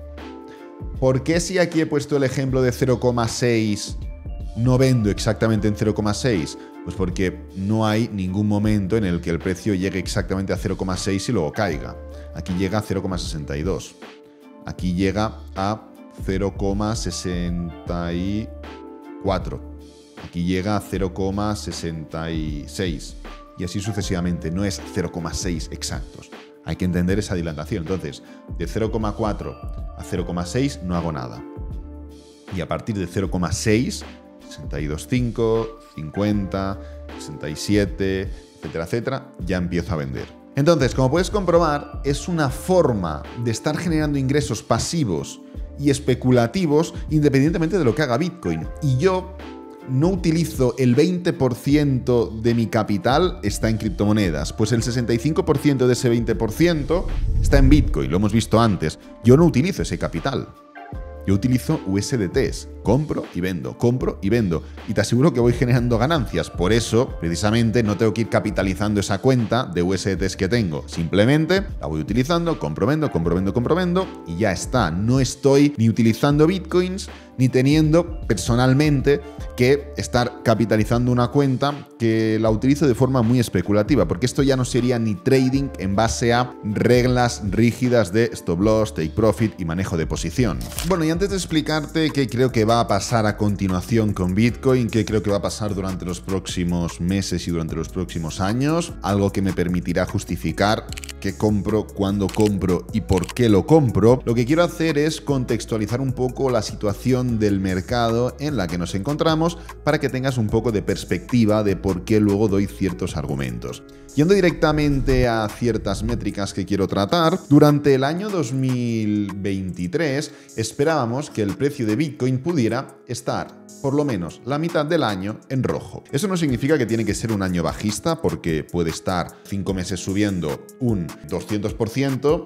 ¿Por qué si aquí he puesto el ejemplo de cero coma seis no vendo exactamente en cero coma seis? Pues porque no hay ningún momento en el que el precio llegue exactamente a cero coma seis y luego caiga. Aquí llega a cero coma sesenta y dos. Aquí llega a cero coma sesenta y cuatro. Aquí llega a cero coma sesenta y seis. Y así sucesivamente. No es cero coma seis exactos. Hay que entender esa dilatación. Entonces, de cero coma cuatro a cero coma seis no hago nada. Y a partir de cero coma seis, sesenta y dos coma cinco, cincuenta, sesenta y siete, etcétera, etcétera, ya empiezo a vender. Entonces, como puedes comprobar, es una forma de estar generando ingresos pasivos y especulativos independientemente de lo que haga Bitcoin. Y yo no utilizo el veinte por ciento de mi capital está en criptomonedas, pues el sesenta y cinco por ciento de ese veinte por ciento está en Bitcoin, lo hemos visto antes. Yo no utilizo ese capital. Yo utilizo U S D Ts, compro y vendo, compro y vendo. Y te aseguro que voy generando ganancias. Por eso, precisamente, no tengo que ir capitalizando esa cuenta de U S D Ts que tengo. Simplemente la voy utilizando, compro, vendo, compro, vendo, compro, vendo y ya está. No estoy ni utilizando bitcoins, ni teniendo personalmente que estar capitalizando una cuenta que la utilizo de forma muy especulativa, porque esto ya no sería ni trading en base a reglas rígidas de stop loss, take profit y manejo de posición. Bueno, y antes de explicarte qué creo que va a pasar a continuación con Bitcoin, qué creo que va a pasar durante los próximos meses y durante los próximos años, algo que me permitirá justificar qué compro, cuándo compro y por qué lo compro, lo que quiero hacer es contextualizar un poco la situación del mercado en la que nos encontramos para que tengas un poco de perspectiva de por qué luego doy ciertos argumentos. Yendo directamente a ciertas métricas que quiero tratar, durante el año dos mil veintitrés esperábamos que el precio de Bitcoin pudiera estar por lo menos la mitad del año en rojo. Eso no significa que tiene que ser un año bajista, porque puede estar cinco meses subiendo un doscientos por ciento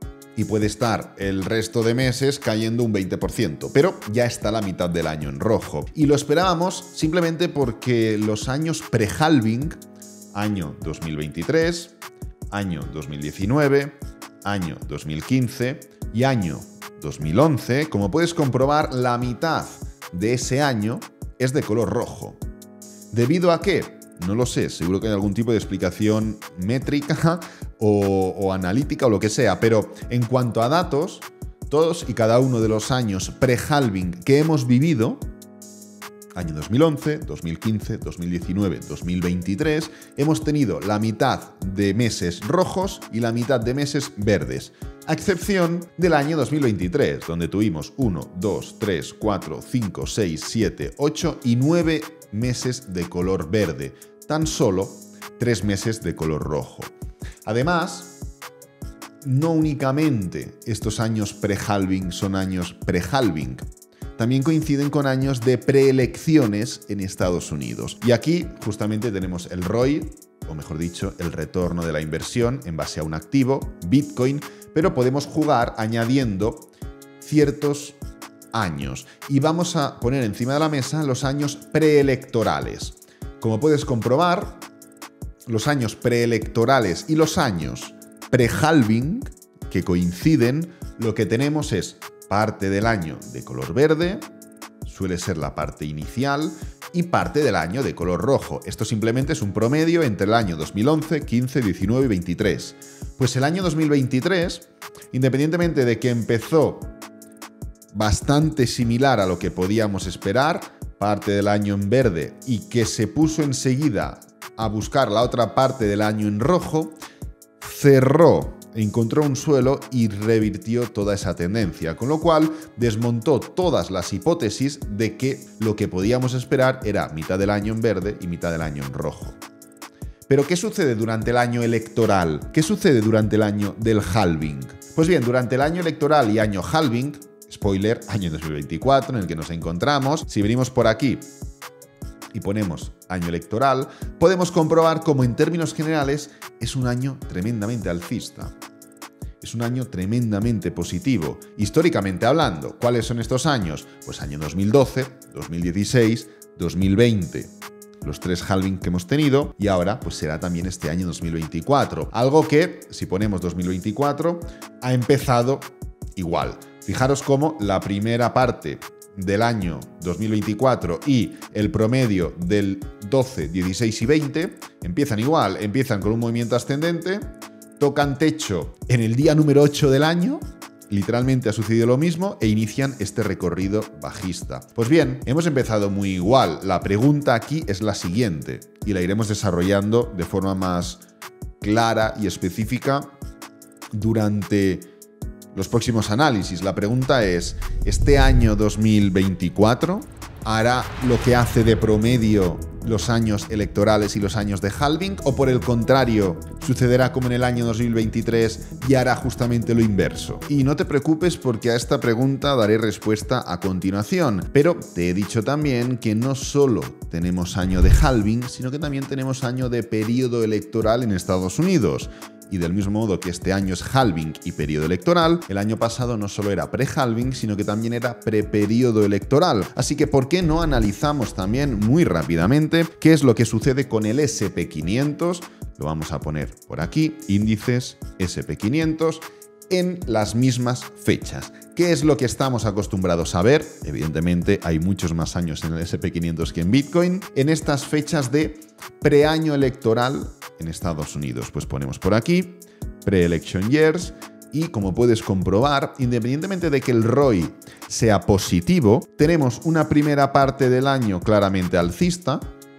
y puede estar el resto de meses cayendo un veinte por ciento, pero ya está la mitad del año en rojo. Y lo esperábamos simplemente porque los años pre-halving, año dos mil veintitrés, año dos mil diecinueve, año dos mil quince y año dos mil once, como puedes comprobar, la mitad de ese año es de color rojo. ¿Debido a qué? No lo sé, seguro que hay algún tipo de explicación métrica o, o analítica o lo que sea, pero en cuanto a datos, todos y cada uno de los años pre-halving que hemos vivido, año dos mil once, dos mil quince, dos mil diecinueve, dos mil veintitrés, hemos tenido la mitad de meses rojos y la mitad de meses verdes, a excepción del año dos mil veintitrés, donde tuvimos uno, dos, tres, cuatro, cinco, seis, siete, ocho y nueve meses de color verde, tan solo tres meses de color rojo. Además, no únicamente estos años pre-halving son años pre-halving, también coinciden con años de preelecciones en Estados Unidos. Y aquí justamente tenemos el R O I, o mejor dicho, el retorno de la inversión en base a un activo, Bitcoin, pero podemos jugar añadiendo ciertos años. Y vamos a poner encima de la mesa los años preelectorales. Como puedes comprobar, los años preelectorales y los años pre-halving, que coinciden, lo que tenemos es parte del año de color verde, suele ser la parte inicial, y parte del año de color rojo. Esto simplemente es un promedio entre el año dos mil once, quince, diecinueve y veintitrés. Pues el año dos mil veintitrés, independientemente de que empezó bastante similar a lo que podíamos esperar, parte del año en verde, y que se puso enseguida a buscar la otra parte del año en rojo, cerró, encontró un suelo y revirtió toda esa tendencia, con lo cual desmontó todas las hipótesis de que lo que podíamos esperar era mitad del año en verde y mitad del año en rojo. Pero ¿qué sucede durante el año electoral? ¿Qué sucede durante el año del halving? Pues bien, durante el año electoral y año halving, spoiler, año dos mil veinticuatro en el que nos encontramos, si venimos por aquí y ponemos año electoral, podemos comprobar cómo en términos generales es un año tremendamente alcista. Es un año tremendamente positivo, históricamente hablando. ¿Cuáles son estos años? Pues año dos mil doce, dos mil dieciséis, dos mil veinte. los tres halving que hemos tenido, y ahora pues será también este año dos mil veinticuatro. Algo que, si ponemos dos mil veinticuatro, ha empezado igual. Fijaros cómo la primera parte del año dos mil veinticuatro y el promedio del doce, dieciséis y veinte empiezan igual, empiezan con un movimiento ascendente, tocan techo en el día número ocho del año, literalmente ha sucedido lo mismo, e inician este recorrido bajista. Pues bien, hemos empezado muy igual. La pregunta aquí es la siguiente, y la iremos desarrollando de forma más clara y específica durante los próximos análisis. La pregunta es, ¿este año dos mil veinticuatro hará lo que hace de promedio los años electorales y los años de halving, o por el contrario, sucederá como en el año dos mil veintitrés y hará justamente lo inverso? Y no te preocupes, porque a esta pregunta daré respuesta a continuación, pero te he dicho también que no solo tenemos año de halving, sino que también tenemos año de periodo electoral en Estados Unidos. Y del mismo modo que este año es halving y periodo electoral, el año pasado no solo era pre-halving, sino que también era pre-periodo electoral. Así que, ¿por qué no analizamos también muy rápidamente qué es lo que sucede con el ese and pe quinientos? Lo vamos a poner por aquí, índices ese and pe quinientos, en las mismas fechas. ¿Qué es lo que estamos acostumbrados a ver? Evidentemente hay muchos más años en el ese and pe quinientos que en Bitcoin. En estas fechas de preaño electoral en Estados Unidos, pues ponemos por aquí pre-election years, y como puedes comprobar, independientemente de que el R O I sea positivo, tenemos una primera parte del año claramente alcista,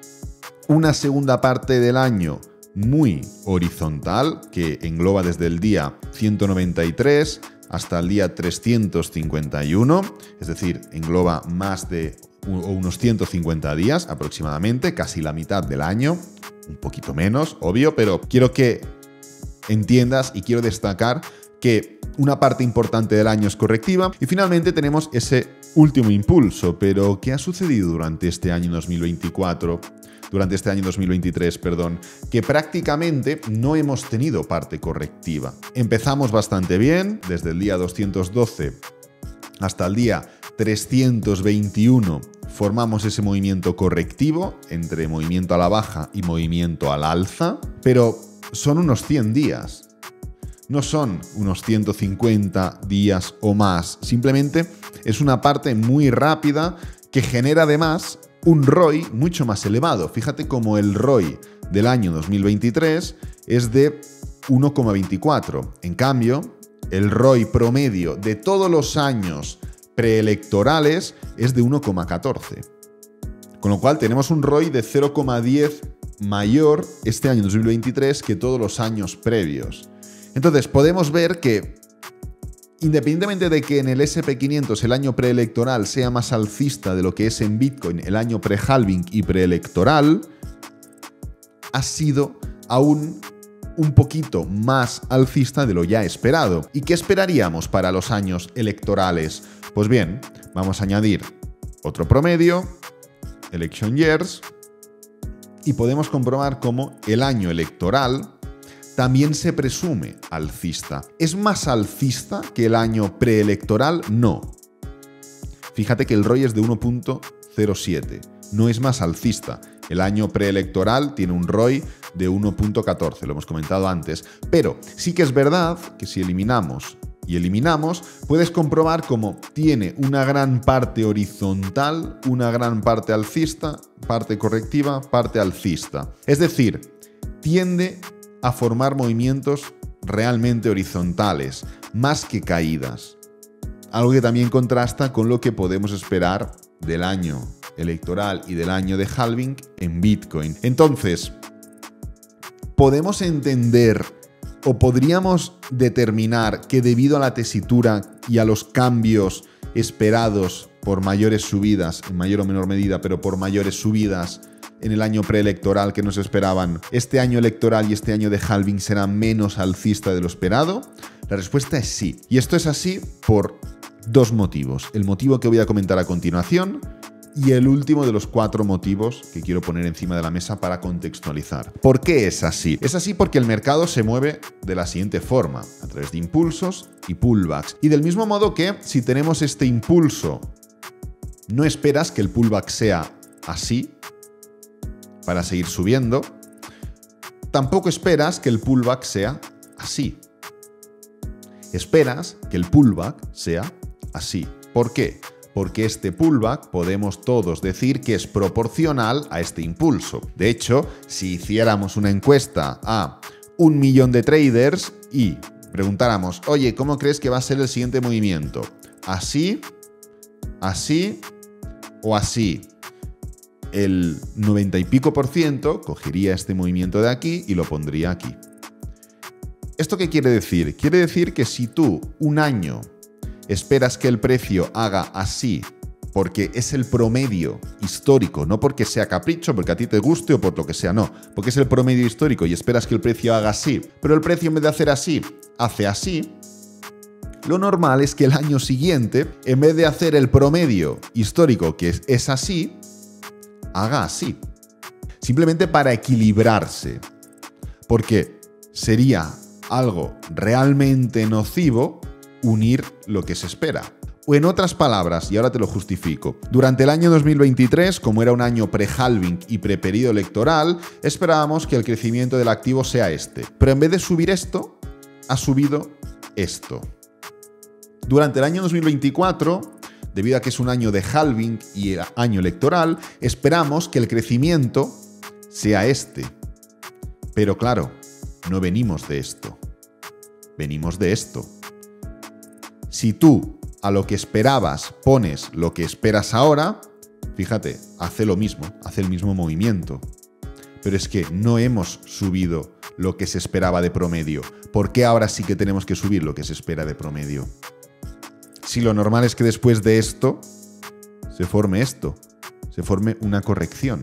una segunda parte del año muy horizontal, que engloba desde el día ciento noventa y tres hasta el día trescientos cincuenta y uno, es decir, engloba más de unos ciento cincuenta días aproximadamente, casi la mitad del año, un poquito menos, obvio, pero quiero que entiendas y quiero destacar que una parte importante del año es correctiva. Y finalmente tenemos ese último impulso. Pero ¿qué ha sucedido durante este año dos mil veinticuatro? Durante este año dos mil veintitrés, perdón, que prácticamente no hemos tenido parte correctiva. Empezamos bastante bien, desde el día doscientos doce hasta el día trescientos veintiuno formamos ese movimiento correctivo entre movimiento a la baja y movimiento al alza, pero son unos cien días. No son unos ciento cincuenta días o más, simplemente es una parte muy rápida que genera además un R O I mucho más elevado. Fíjate cómo el R O I del año dos mil veintitrés es de uno coma veinticuatro. En cambio, el R O I promedio de todos los años preelectorales es de uno coma catorce. Con lo cual tenemos un R O I de cero coma diez mayor este año dos mil veintitrés que todos los años previos. Entonces podemos ver que, independientemente de que en el ese and pe quinientos el año preelectoral sea más alcista de lo que es en Bitcoin el año pre-halving y preelectoral, ha sido aún un poquito más alcista de lo ya esperado. ¿Y qué esperaríamos para los años electorales? Pues bien, vamos a añadir otro promedio, election years, y podemos comprobar cómo el año electoral también se presume alcista. ¿Es más alcista que el año preelectoral? No. Fíjate que el R O I es de uno punto cero siete. No es más alcista. El año preelectoral tiene un R O I de uno punto catorce, lo hemos comentado antes. Pero sí que es verdad que si eliminamos y eliminamos, puedes comprobar cómo tiene una gran parte horizontal, una gran parte alcista, parte correctiva, parte alcista. Es decir, tiende a formar movimientos realmente horizontales, más que caídas. Algo que también contrasta con lo que podemos esperar del año electoral y del año de halving en Bitcoin. Entonces, podemos entender o podríamos determinar que debido a la tesitura y a los cambios esperados por mayores subidas, en mayor o menor medida, pero por mayores subidas en el año preelectoral que nos esperaban, este año electoral y este año de halving será menos alcista de lo esperado? La respuesta es sí. Y esto es así por dos motivos. El motivo que voy a comentar a continuación y el último de los cuatro motivos que quiero poner encima de la mesa para contextualizar. ¿Por qué es así? Es así porque el mercado se mueve de la siguiente forma, a través de impulsos y pullbacks. Y del mismo modo que si tenemos este impulso, no esperas que el pullback sea así, para seguir subiendo, tampoco esperas que el pullback sea así. Esperas que el pullback sea así. ¿Por qué? Porque este pullback podemos todos decir que es proporcional a este impulso. De hecho, si hiciéramos una encuesta a un millón de traders y preguntáramos, oye, ¿cómo crees que va a ser el siguiente movimiento? ¿Así? ¿Así? ¿O así? El noventa y pico por ciento cogería este movimiento de aquí y lo pondría aquí. ¿Esto qué quiere decir? Quiere decir que si tú un año esperas que el precio haga así, porque es el promedio histórico, no porque sea capricho, porque a ti te guste o por lo que sea, no, porque es el promedio histórico y esperas que el precio haga así, pero el precio en vez de hacer así, hace así, lo normal es que el año siguiente, en vez de hacer el promedio histórico, que es, es así, haga así. Simplemente para equilibrarse. Porque sería algo realmente nocivo unir lo que se espera. O en otras palabras, y ahora te lo justifico, durante el año dos mil veintitrés, como era un año pre-halving y pre-periodo electoral, esperábamos que el crecimiento del activo sea este. Pero en vez de subir esto, ha subido esto. Durante el año dos mil veinticuatro, debido a que es un año de halving y año electoral, esperamos que el crecimiento sea este. Pero claro, no venimos de esto. Venimos de esto. Si tú a lo que esperabas pones lo que esperas ahora, fíjate, hace lo mismo, hace el mismo movimiento. Pero es que no hemos subido lo que se esperaba de promedio. ¿Por qué ahora sí que tenemos que subir lo que se espera de promedio? Si lo normal es que después de esto se forme esto, se forme una corrección.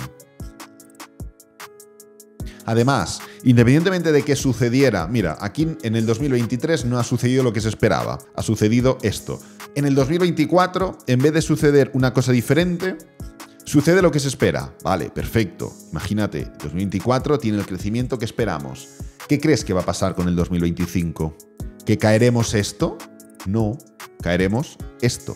Además, independientemente de que sucediera, mira, aquí en el dos mil veintitrés no ha sucedido lo que se esperaba, ha sucedido esto. En el dos mil veinticuatro, en vez de suceder una cosa diferente, sucede lo que se espera. Vale, perfecto. Imagínate, dos mil veinticuatro tiene el crecimiento que esperamos. ¿Qué crees que va a pasar con el dos mil veinticinco? ¿Que caeremos esto? No, caeremos esto.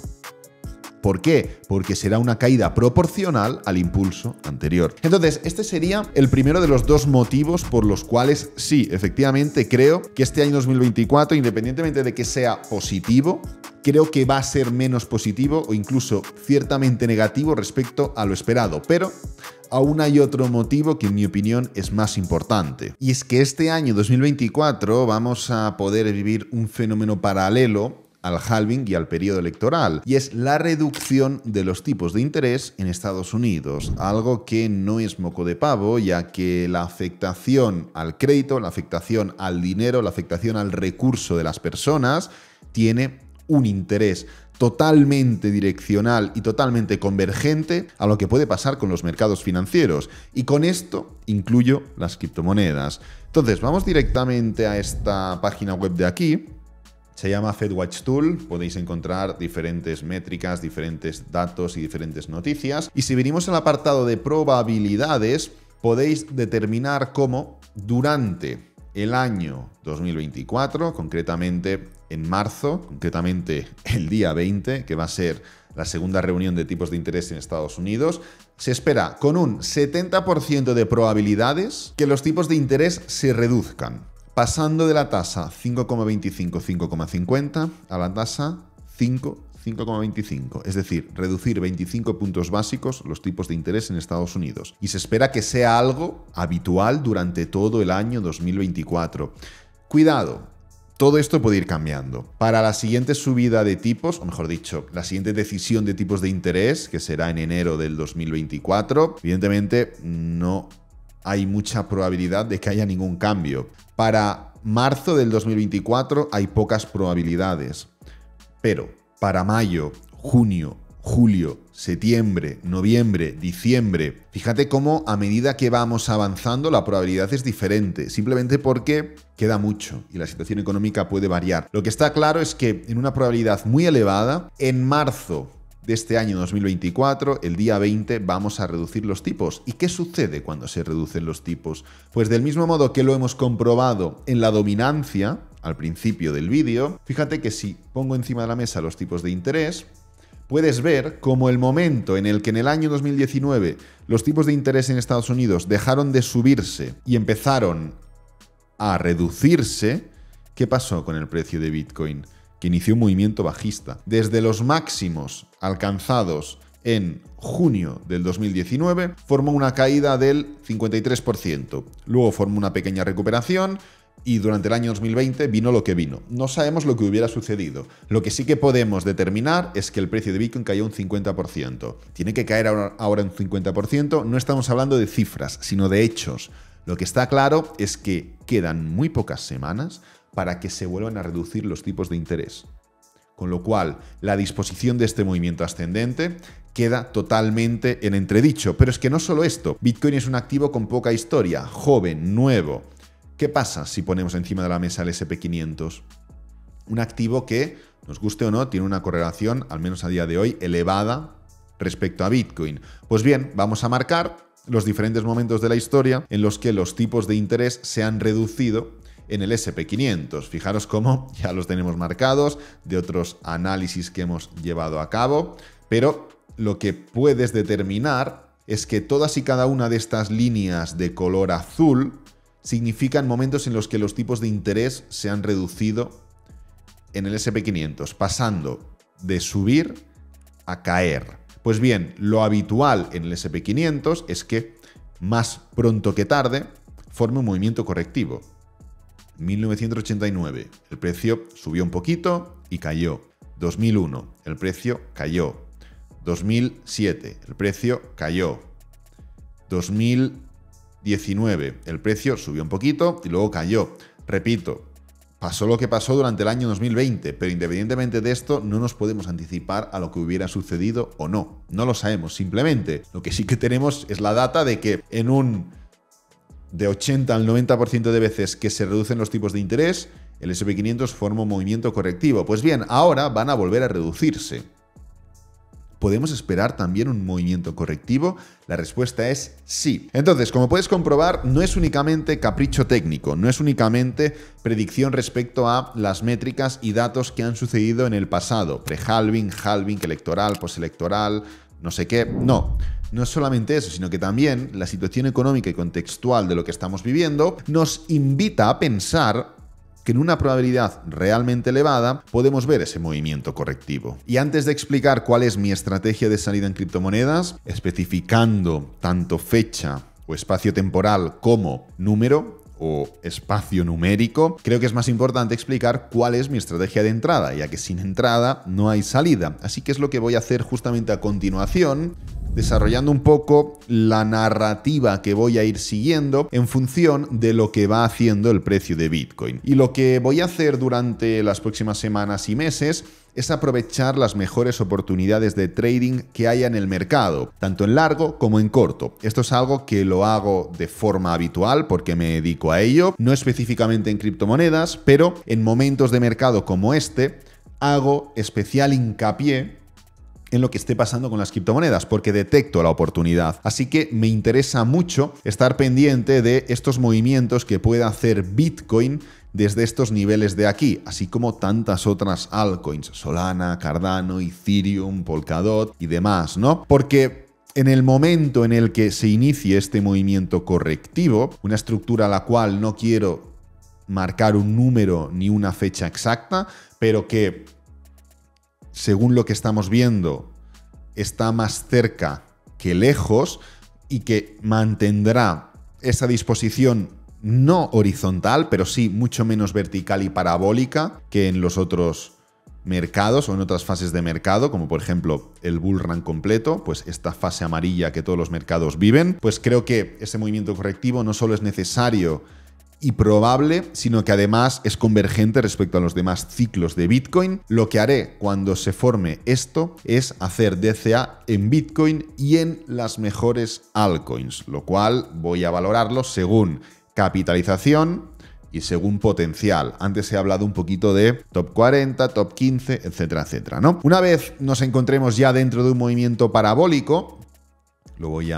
¿Por qué? Porque será una caída proporcional al impulso anterior. Entonces, este sería el primero de los dos motivos por los cuales sí, efectivamente, creo que este año dos mil veinticuatro, independientemente de que sea positivo, creo que va a ser menos positivo o incluso ciertamente negativo respecto a lo esperado. Pero aún hay otro motivo que en mi opinión es más importante. Y es que este año dos mil veinticuatro vamos a poder vivir un fenómeno paralelo al halving y al periodo electoral, y es la reducción de los tipos de interés en Estados Unidos, algo que no es moco de pavo, ya que la afectación al crédito, la afectación al dinero, la afectación al recurso de las personas tiene un interés totalmente direccional y totalmente convergente a lo que puede pasar con los mercados financieros, y con esto incluyo las criptomonedas. Entonces, vamos directamente a esta página web de aquí. Se llama FedWatch Tool, podéis encontrar diferentes métricas, diferentes datos y diferentes noticias. Y si venimos al apartado de probabilidades, podéis determinar cómo durante el año dos mil veinticuatro, concretamente en marzo, concretamente el día veinte, que va a ser la segunda reunión de tipos de interés en Estados Unidos, se espera con un setenta por ciento de probabilidades que los tipos de interés se reduzcan, pasando de la tasa cinco coma veinticinco a cinco coma cincuenta a la tasa cinco, cinco coma veinticinco. Es decir, reducir veinticinco puntos básicos los tipos de interés en Estados Unidos. Y se espera que sea algo habitual durante todo el año dos mil veinticuatro. Cuidado, todo esto puede ir cambiando. Para la siguiente subida de tipos, o mejor dicho, la siguiente decisión de tipos de interés, que será en enero del dos mil veinticuatro, evidentemente no hay mucha probabilidad de que haya ningún cambio. Para marzo del dos mil veinticuatro hay pocas probabilidades, pero para mayo, junio, julio, septiembre, noviembre, diciembre, fíjate cómo a medida que vamos avanzando la probabilidad es diferente, simplemente porque queda mucho y la situación económica puede variar. Lo que está claro es que en una probabilidad muy elevada, en marzo de este año dos mil veinticuatro, el día veinte, vamos a reducir los tipos. ¿Y qué sucede cuando se reducen los tipos? Pues del mismo modo que lo hemos comprobado en la dominancia, al principio del vídeo, fíjate que si pongo encima de la mesa los tipos de interés, puedes ver como el momento en el que en el año dos mil diecinueve los tipos de interés en Estados Unidos dejaron de subirse y empezaron a reducirse, ¿qué pasó con el precio de Bitcoin? Que inició un movimiento bajista. Desde los máximos alcanzados en junio del dos mil diecinueve, formó una caída del cincuenta y tres por ciento. Luego formó una pequeña recuperación y durante el año dos mil veinte vino lo que vino. No sabemos lo que hubiera sucedido. Lo que sí que podemos determinar es que el precio de Bitcoin cayó un cincuenta por ciento. Tiene que caer ahora un cincuenta por ciento. No estamos hablando de cifras, sino de hechos. Lo que está claro es que quedan muy pocas semanas para que se vuelvan a reducir los tipos de interés. Con lo cual, la disposición de este movimiento ascendente queda totalmente en entredicho. Pero es que no solo esto. Bitcoin es un activo con poca historia, joven, nuevo. ¿Qué pasa si ponemos encima de la mesa el ese and pe quinientos? Un activo que, nos guste o no, tiene una correlación, al menos a día de hoy, elevada respecto a Bitcoin. Pues bien, vamos a marcar los diferentes momentos de la historia en los que los tipos de interés se han reducido en el ese and pe quinientos. Fijaros cómo ya los tenemos marcados de otros análisis que hemos llevado a cabo, pero lo que puedes determinar es que todas y cada una de estas líneas de color azul significan momentos en los que los tipos de interés se han reducido en el ese and pe quinientos, pasando de subir a caer. Pues bien, lo habitual en el ese and pe quinientos es que más pronto que tarde forme un movimiento correctivo. mil novecientos ochenta y nueve, el precio subió un poquito y cayó. dos mil uno, el precio cayó. dos mil siete, el precio cayó. dos mil diecinueve, el precio subió un poquito y luego cayó. Repito, pasó lo que pasó durante el año dos mil veinte, pero independientemente de esto, no nos podemos anticipar a lo que hubiera sucedido o no. No lo sabemos, simplemente. Lo que sí que tenemos es la data de que en un de ochenta al noventa por ciento de veces que se reducen los tipos de interés, el ese and pe quinientos forma un movimiento correctivo. Pues bien, ahora van a volver a reducirse. ¿Podemos esperar también un movimiento correctivo? La respuesta es sí. Entonces, como puedes comprobar, no es únicamente capricho técnico, no es únicamente predicción respecto a las métricas y datos que han sucedido en el pasado, pre-halving, halving, electoral, postelectoral, no sé qué. No, no es solamente eso, sino que también la situación económica y contextual de lo que estamos viviendo nos invita a pensar que en una probabilidad realmente elevada podemos ver ese movimiento correctivo. Y antes de explicar cuál es mi estrategia de salida en criptomonedas, especificando tanto fecha o espacio temporal como número o espacio numérico, creo que es más importante explicar cuál es mi estrategia de entrada, ya que sin entrada no hay salida. Así que es lo que voy a hacer justamente a continuación, desarrollando un poco la narrativa que voy a ir siguiendo en función de lo que va haciendo el precio de Bitcoin. Y lo que voy a hacer durante las próximas semanas y meses es aprovechar las mejores oportunidades de trading que haya en el mercado, tanto en largo como en corto. Esto es algo que lo hago de forma habitual porque me dedico a ello, no específicamente en criptomonedas, pero en momentos de mercado como este hago especial hincapié en lo que esté pasando con las criptomonedas, porque detecto la oportunidad. Así que me interesa mucho estar pendiente de estos movimientos que pueda hacer Bitcoin desde estos niveles de aquí, así como tantas otras altcoins, Solana, Cardano, Ethereum, Polkadot y demás, ¿no? Porque en el momento en el que se inicie este movimiento correctivo, una estructura a la cual no quiero marcar un número ni una fecha exacta, pero que según lo que estamos viendo, está más cerca que lejos y que mantendrá esa disposición no horizontal, pero sí mucho menos vertical y parabólica que en los otros mercados o en otras fases de mercado, como por ejemplo el bull run completo, pues esta fase amarilla que todos los mercados viven, pues creo que ese movimiento correctivo no solo es necesario y probable, sino que además es convergente respecto a los demás ciclos de Bitcoin. Lo que haré cuando se forme esto es hacer D C A en Bitcoin y en las mejores altcoins, lo cual voy a valorarlo según capitalización y según potencial. Antes he hablado un poquito de top cuarenta, top quince, etcétera, etcétera, ¿no? Una vez nos encontremos ya dentro de un movimiento parabólico, lo voy a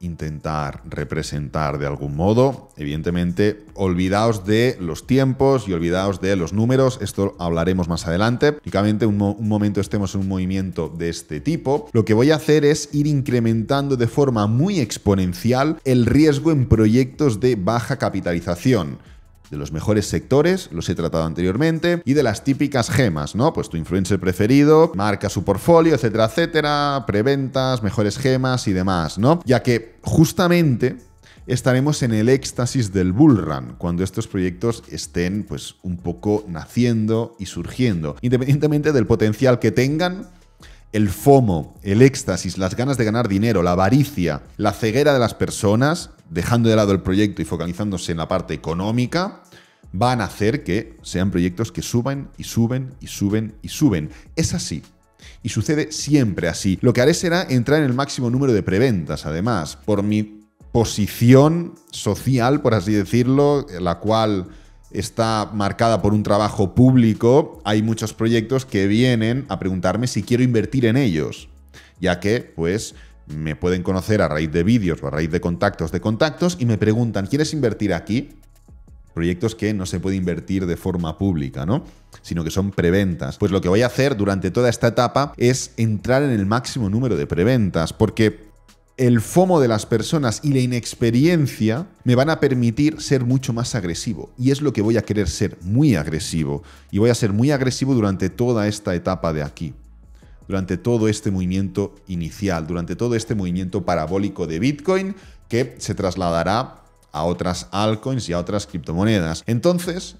intentar representar de algún modo. Evidentemente, olvidaos de los tiempos y olvidaos de los números. Esto hablaremos más adelante. Únicamente un, mo- un momento estemos en un movimiento de este tipo. Lo que voy a hacer es ir incrementando de forma muy exponencial el riesgo en proyectos de baja capitalización. De los mejores sectores, los he tratado anteriormente, y de las típicas gemas, ¿no? Pues tu influencer preferido, marca su portfolio, etcétera, etcétera, preventas, mejores gemas y demás, ¿no? Ya que justamente estaremos en el éxtasis del bull run, cuando estos proyectos estén pues un poco naciendo y surgiendo. Independientemente del potencial que tengan, el FOMO, el éxtasis, las ganas de ganar dinero, la avaricia, la ceguera de las personas, dejando de lado el proyecto y focalizándose en la parte económica, van a hacer que sean proyectos que suban y suben y suben y suben. Es así. Y sucede siempre así. Lo que haré será entrar en el máximo número de preventas, además, por mi posición social, por así decirlo, la cual está marcada por un trabajo público. Hay muchos proyectos que vienen a preguntarme si quiero invertir en ellos, ya que, pues, me pueden conocer a raíz de vídeos o a raíz de contactos de contactos y me preguntan, ¿quieres invertir aquí? Proyectos que no se puede invertir de forma pública, ¿no? Sino que son preventas. Pues lo que voy a hacer durante toda esta etapa es entrar en el máximo número de preventas, porque el FOMO de las personas y la inexperiencia me van a permitir ser mucho más agresivo. Y es lo que voy a querer ser, muy agresivo. Y voy a ser muy agresivo durante toda esta etapa de aquí. Durante todo este movimiento inicial, durante todo este movimiento parabólico de Bitcoin que se trasladará a otras altcoins y a otras criptomonedas. Entonces,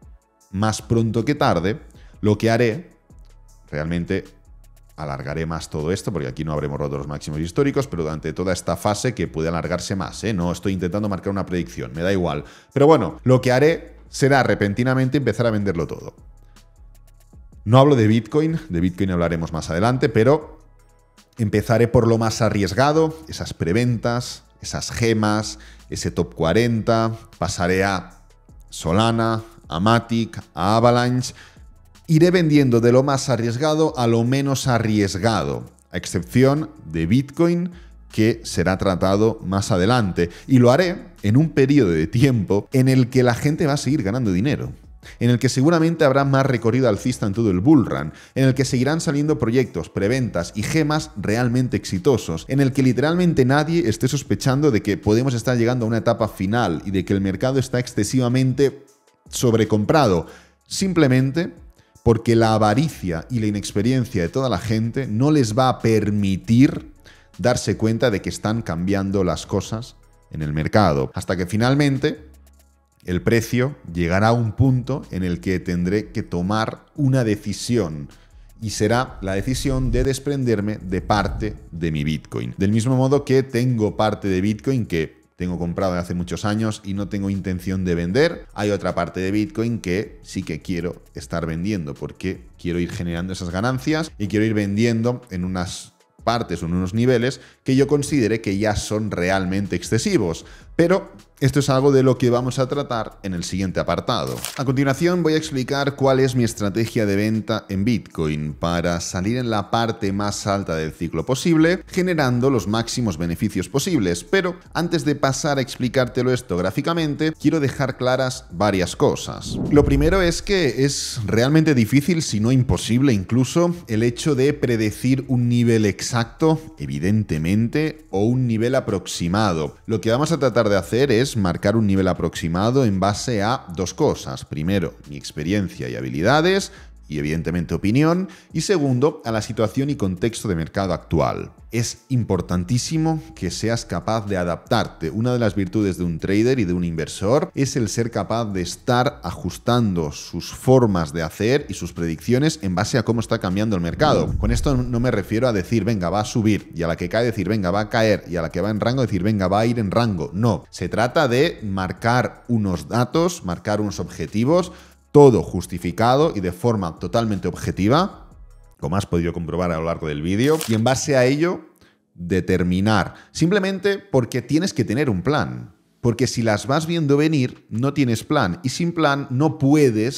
más pronto que tarde, lo que haré, realmente alargaré más todo esto, porque aquí no habremos roto los máximos históricos, pero durante toda esta fase que puede alargarse más, ¿eh? No estoy intentando marcar una predicción, me da igual. Pero bueno, lo que haré será repentinamente empezar a venderlo todo. No hablo de Bitcoin, de Bitcoin hablaremos más adelante, pero empezaré por lo más arriesgado, esas preventas, esas gemas, ese top cuarenta, pasaré a Solana, a Matic, a Avalanche. Iré vendiendo de lo más arriesgado a lo menos arriesgado, a excepción de Bitcoin, que será tratado más adelante. Y lo haré en un periodo de tiempo en el que la gente va a seguir ganando dinero, en el que seguramente habrá más recorrido alcista en todo el bull run, en el que seguirán saliendo proyectos, preventas y gemas realmente exitosos, en el que literalmente nadie esté sospechando de que podemos estar llegando a una etapa final y de que el mercado está excesivamente sobrecomprado, simplemente porque la avaricia y la inexperiencia de toda la gente no les va a permitir darse cuenta de que están cambiando las cosas en el mercado, hasta que finalmente el precio llegará a un punto en el que tendré que tomar una decisión, y será la decisión de desprenderme de parte de mi Bitcoin. Del mismo modo que tengo parte de Bitcoin que tengo comprado de hace muchos años y no tengo intención de vender, hay otra parte de Bitcoin que sí que quiero estar vendiendo, porque quiero ir generando esas ganancias y quiero ir vendiendo en unas partes o en unos niveles que yo considere que ya son realmente excesivos. Pero esto es algo de lo que vamos a tratar en el siguiente apartado. A continuación voy a explicar cuál es mi estrategia de venta en Bitcoin para salir en la parte más alta del ciclo posible, generando los máximos beneficios posibles. Pero antes de pasar a explicártelo esto gráficamente, quiero dejar claras varias cosas. Lo primero es que es realmente difícil, si no imposible incluso, el hecho de predecir un nivel exacto, evidentemente, o un nivel aproximado. Lo que vamos a tratar de hacer es marcar un nivel aproximado en base a dos cosas. Primero, mi experiencia y habilidades, y evidentemente opinión, y segundo, a la situación y contexto de mercado actual. Es importantísimo que seas capaz de adaptarte. Una de las virtudes de un trader y de un inversor es el ser capaz de estar ajustando sus formas de hacer y sus predicciones en base a cómo está cambiando el mercado. Con esto no me refiero a decir, venga, va a subir, y a la que cae decir, venga, va a caer, y a la que va en rango decir, venga, va a ir en rango. No, se trata de marcar unos datos, marcar unos objetivos, todo justificado y de forma totalmente objetiva, como has podido comprobar a lo largo del vídeo, y en base a ello determinar, simplemente porque tienes que tener un plan, porque si las vas viendo venir no tienes plan, y sin plan no puedes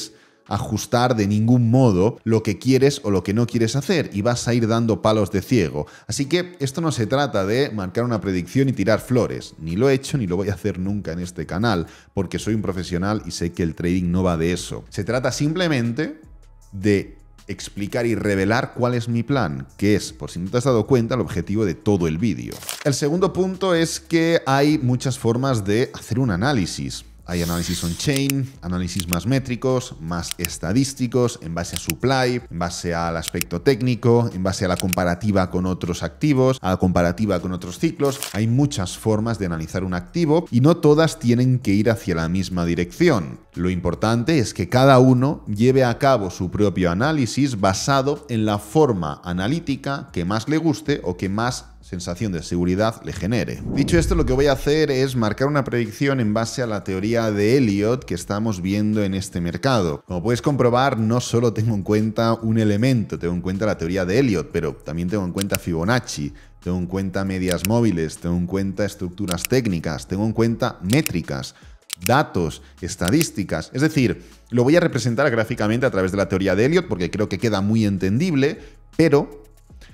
ajustar de ningún modo lo que quieres o lo que no quieres hacer y vas a ir dando palos de ciego. Así que esto no se trata de marcar una predicción y tirar flores. Ni lo he hecho ni lo voy a hacer nunca en este canal, porque soy un profesional y sé que el trading no va de eso. Se trata simplemente de explicar y revelar cuál es mi plan, que es, por si no te has dado cuenta, el objetivo de todo el vídeo. El segundo punto es que hay muchas formas de hacer un análisis. Hay análisis on-chain, análisis más métricos, más estadísticos, en base a supply, en base al aspecto técnico, en base a la comparativa con otros activos, a la comparativa con otros ciclos. Hay muchas formas de analizar un activo y no todas tienen que ir hacia la misma dirección. Lo importante es que cada uno lleve a cabo su propio análisis basado en la forma analítica que más le guste o que más sensación de seguridad le genere. Dicho esto, lo que voy a hacer es marcar una predicción en base a la teoría de Elliott que estamos viendo en este mercado. Como puedes comprobar, no solo tengo en cuenta un elemento, tengo en cuenta la teoría de Elliott, pero también tengo en cuenta Fibonacci, tengo en cuenta medias móviles, tengo en cuenta estructuras técnicas, tengo en cuenta métricas, datos, estadísticas. Es decir, lo voy a representar gráficamente a través de la teoría de Elliott porque creo que queda muy entendible, pero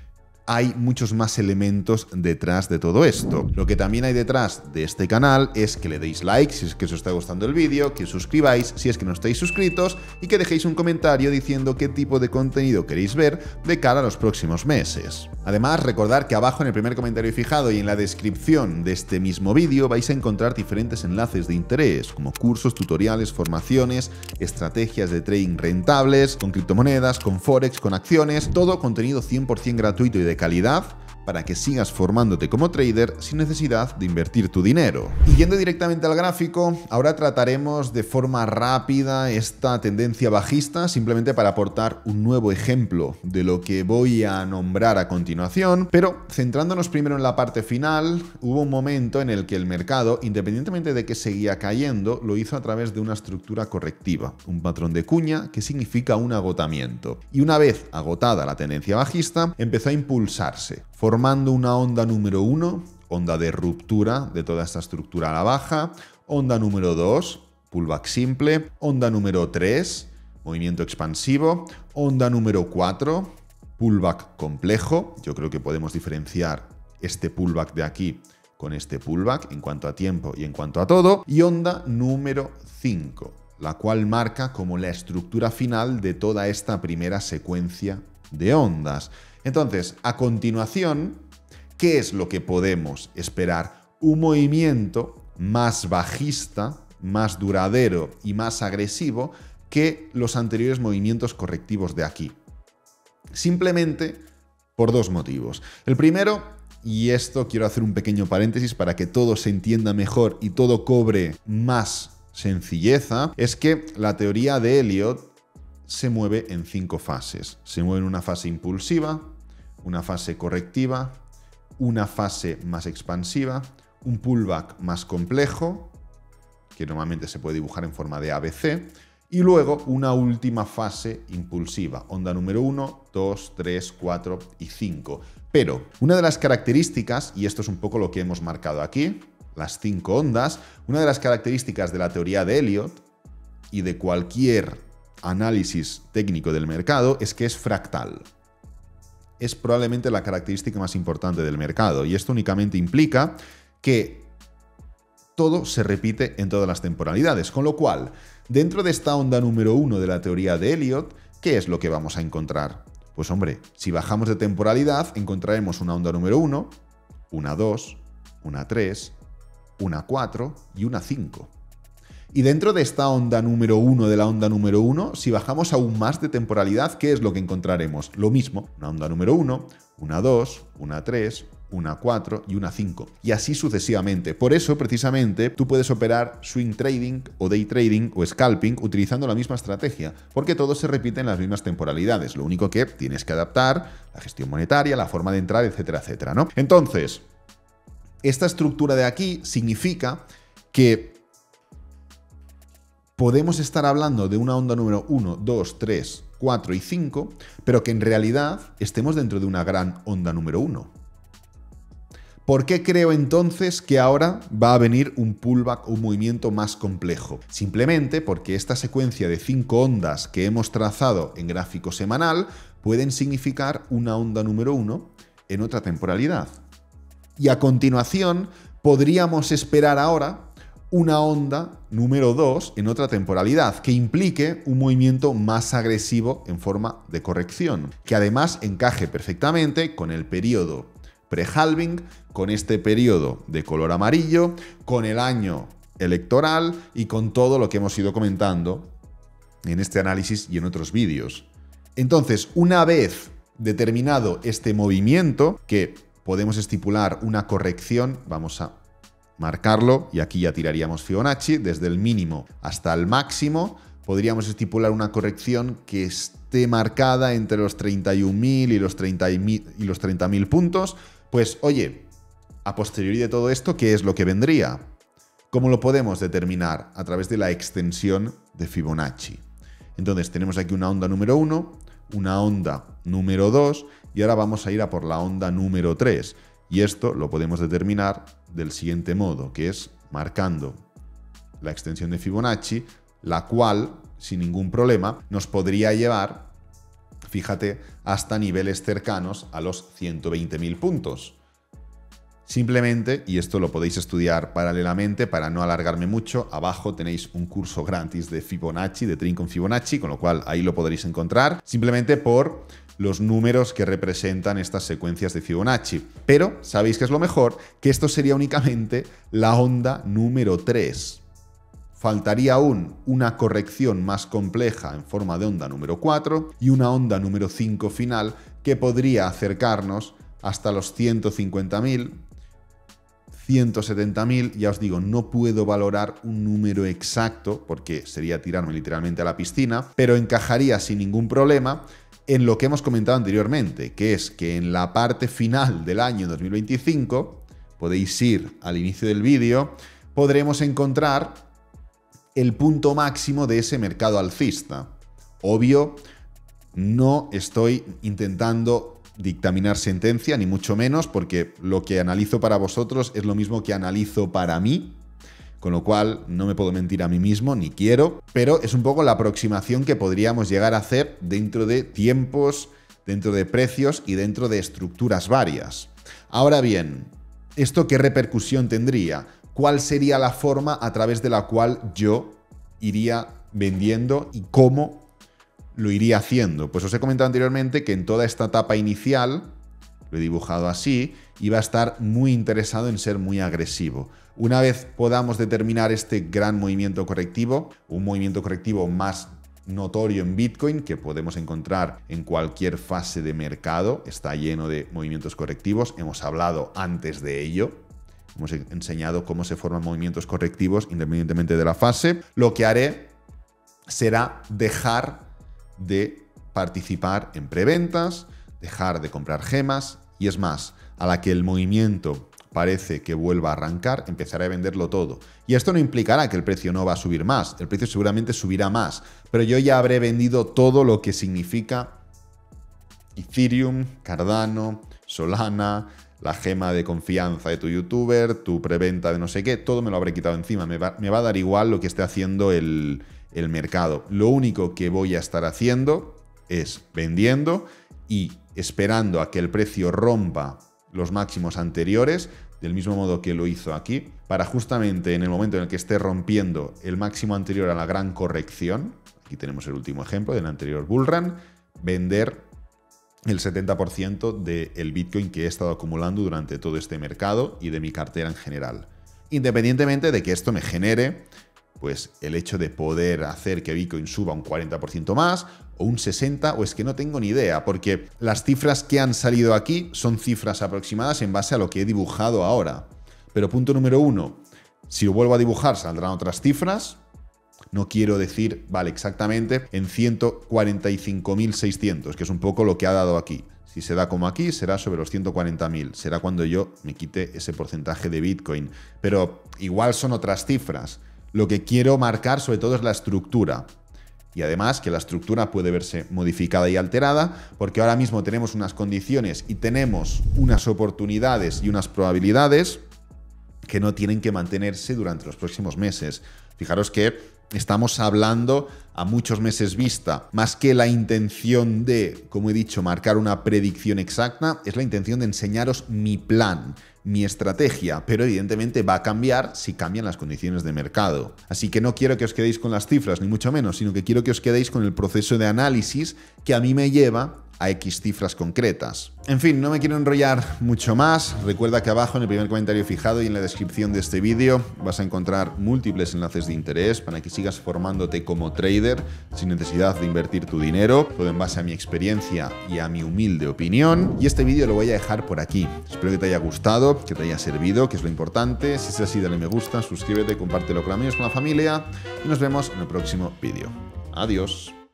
hay muchos más elementos detrás de todo esto. Lo que también hay detrás de este canal es que le deis like si es que os está gustando el vídeo, que os suscribáis si es que no estáis suscritos y que dejéis un comentario diciendo qué tipo de contenido queréis ver de cara a los próximos meses. Además, recordad que abajo en el primer comentario fijado y en la descripción de este mismo vídeo vais a encontrar diferentes enlaces de interés, como cursos, tutoriales, formaciones, estrategias de trading rentables, con criptomonedas, con forex, con acciones, todo contenido cien por cien gratuito y de calidad para que sigas formándote como trader sin necesidad de invertir tu dinero. Y yendo directamente al gráfico, ahora trataremos de forma rápida esta tendencia bajista, simplemente para aportar un nuevo ejemplo de lo que voy a nombrar a continuación, pero centrándonos primero en la parte final, hubo un momento en el que el mercado, independientemente de que seguía cayendo, lo hizo a través de una estructura correctiva, un patrón de cuña que significa un agotamiento. Y una vez agotada la tendencia bajista, empezó a impulsarse, formando una onda número uno, onda de ruptura de toda esta estructura a la baja, onda número dos, pullback simple, onda número tres, movimiento expansivo, onda número cuatro, pullback complejo. Yo creo que podemos diferenciar este pullback de aquí con este pullback en cuanto a tiempo y en cuanto a todo, y onda número cinco, la cual marca como la estructura final de toda esta primera secuencia de ondas. Entonces, a continuación, ¿qué es lo que podemos esperar? Un movimiento más bajista, más duradero y más agresivo que los anteriores movimientos correctivos de aquí. Simplemente por dos motivos. El primero, y esto quiero hacer un pequeño paréntesis para que todo se entienda mejor y todo cobre más sencilleza, es que la teoría de Elliott se mueve en cinco fases. Se mueve en una fase impulsiva, una fase correctiva, una fase más expansiva, un pullback más complejo, que normalmente se puede dibujar en forma de A B C, y luego una última fase impulsiva, onda número uno, dos, tres, cuatro y cinco. Pero una de las características, y esto es un poco lo que hemos marcado aquí, las cinco ondas, una de las características de la teoría de Elliott y de cualquier análisis técnico del mercado es que es fractal. Es probablemente la característica más importante del mercado y esto únicamente implica que todo se repite en todas las temporalidades, con lo cual, dentro de esta onda número uno de la teoría de Elliott, ¿qué es lo que vamos a encontrar? Pues hombre, si bajamos de temporalidad, encontraremos una onda número uno, una dos, una tres, una cuatro y una cinco. Y dentro de esta onda número uno de la onda número uno, si bajamos aún más de temporalidad, ¿qué es lo que encontraremos? Lo mismo, una onda número uno, una dos, una tres, una cuatro y una cinco. Y así sucesivamente. Por eso, precisamente, tú puedes operar swing trading o day trading o scalping utilizando la misma estrategia, porque todo se repite en las mismas temporalidades. Lo único que tienes que adaptar la gestión monetaria, la forma de entrar, etcétera, etcétera, ¿no? Entonces, esta estructura de aquí significa que podemos estar hablando de una onda número uno, dos, tres, cuatro y cinco, pero que en realidad estemos dentro de una gran onda número uno. ¿Por qué creo entonces que ahora va a venir un pullback, un movimiento más complejo? Simplemente porque esta secuencia de cinco ondas que hemos trazado en gráfico semanal pueden significar una onda número uno en otra temporalidad. Y a continuación podríamos esperar ahora una onda número dos en otra temporalidad, que implique un movimiento más agresivo en forma de corrección, que además encaje perfectamente con el periodo pre-halving, con este periodo de color amarillo, con el año electoral y con todo lo que hemos ido comentando en este análisis y en otros vídeos. Entonces, una vez determinado este movimiento, que podemos estipular una corrección, vamos a marcarlo y aquí ya tiraríamos Fibonacci, desde el mínimo hasta el máximo, podríamos estipular una corrección que esté marcada entre los treinta y un mil y los treinta mil puntos. Pues oye, a posteriori de todo esto, ¿qué es lo que vendría? ¿Cómo lo podemos determinar? A través de la extensión de Fibonacci. Entonces tenemos aquí una onda número uno, una onda número dos y ahora vamos a ir a por la onda número tres. Y esto lo podemos determinar del siguiente modo, que es marcando la extensión de Fibonacci, la cual, sin ningún problema, nos podría llevar, fíjate, hasta niveles cercanos a los ciento veinte mil puntos. Simplemente, y esto lo podéis estudiar paralelamente para no alargarme mucho, abajo tenéis un curso gratis de Fibonacci, de Trading con Fibonacci, con lo cual ahí lo podréis encontrar, simplemente por los números que representan estas secuencias de Fibonacci. Pero, ¿sabéis qué es lo mejor? Que esto sería únicamente la onda número tres. Faltaría aún una corrección más compleja en forma de onda número cuatro y una onda número cinco final que podría acercarnos hasta los ciento cincuenta mil, ciento setenta mil. Ya os digo, no puedo valorar un número exacto porque sería tirarme literalmente a la piscina, pero encajaría sin ningún problema en lo que hemos comentado anteriormente, que es que en la parte final del año dos mil veinticinco, podéis ir al inicio del vídeo, podremos encontrar el punto máximo de ese mercado alcista. Obvio, no estoy intentando dictaminar sentencia, ni mucho menos, porque lo que analizo para vosotros es lo mismo que analizo para mí, con lo cual no me puedo mentir a mí mismo, ni quiero, pero es un poco la aproximación que podríamos llegar a hacer dentro de tiempos, dentro de precios y dentro de estructuras varias. Ahora bien, ¿esto qué repercusión tendría? ¿Cuál sería la forma a través de la cual yo iría vendiendo y cómo lo iría haciendo? Pues os he comentado anteriormente que en toda esta etapa inicial, lo he dibujado así, iba a estar muy interesado en ser muy agresivo. Una vez podamos determinar este gran movimiento correctivo, un movimiento correctivo más notorio en Bitcoin que podemos encontrar en cualquier fase de mercado, está lleno de movimientos correctivos, hemos hablado antes de ello. Hemos enseñado cómo se forman movimientos correctivos independientemente de la fase. Lo que haré será dejar de participar en preventas, dejar de comprar gemas y es más, a la que el movimiento parece que vuelva a arrancar, empezaré a venderlo todo. Y esto no implicará que el precio no va a subir más, el precio seguramente subirá más, pero yo ya habré vendido todo lo que significa Ethereum, Cardano, Solana, la gema de confianza de tu youtuber, tu preventa de no sé qué, todo me lo habré quitado encima. Me va, me va a dar igual lo que esté haciendo el, el mercado. Lo único que voy a estar haciendo es vendiendo y esperando a que el precio rompa los máximos anteriores, del mismo modo que lo hizo aquí, para justamente en el momento en el que esté rompiendo el máximo anterior a la gran corrección, aquí tenemos el último ejemplo del anterior bullrun, vender el setenta por ciento del Bitcoin que he estado acumulando durante todo este mercado y de mi cartera en general. Independientemente de que esto me genere pues el hecho de poder hacer que Bitcoin suba un cuarenta por ciento más o un sesenta por ciento, o es que no tengo ni idea, porque las cifras que han salido aquí son cifras aproximadas en base a lo que he dibujado ahora. Pero punto número uno, si lo vuelvo a dibujar saldrán otras cifras. No quiero decir, vale, exactamente en ciento cuarenta y cinco mil seiscientos, que es un poco lo que ha dado aquí. Si se da como aquí, será sobre los ciento cuarenta mil. Será cuando yo me quite ese porcentaje de Bitcoin. Pero igual son otras cifras. Lo que quiero marcar sobre todo es la estructura. Y además que la estructura puede verse modificada y alterada, porque ahora mismo tenemos unas condiciones y tenemos unas oportunidades y unas probabilidades que no tienen que mantenerse durante los próximos meses. Fijaros que estamos hablando a muchos meses vista, más que la intención de, como he dicho, marcar una predicción exacta, es la intención de enseñaros mi plan, mi estrategia, pero evidentemente va a cambiar si cambian las condiciones de mercado. Así que no quiero que os quedéis con las cifras, ni mucho menos, sino que quiero que os quedéis con el proceso de análisis que a mí me lleva a X cifras concretas. En fin, no me quiero enrollar mucho más. Recuerda que abajo en el primer comentario fijado y en la descripción de este vídeo vas a encontrar múltiples enlaces de interés para que sigas formándote como trader sin necesidad de invertir tu dinero, todo en base a mi experiencia y a mi humilde opinión. Y este vídeo lo voy a dejar por aquí. Espero que te haya gustado, que te haya servido, que es lo importante. Si es así, dale me gusta, suscríbete, compártelo con amigos, con la familia y nos vemos en el próximo vídeo. Adiós.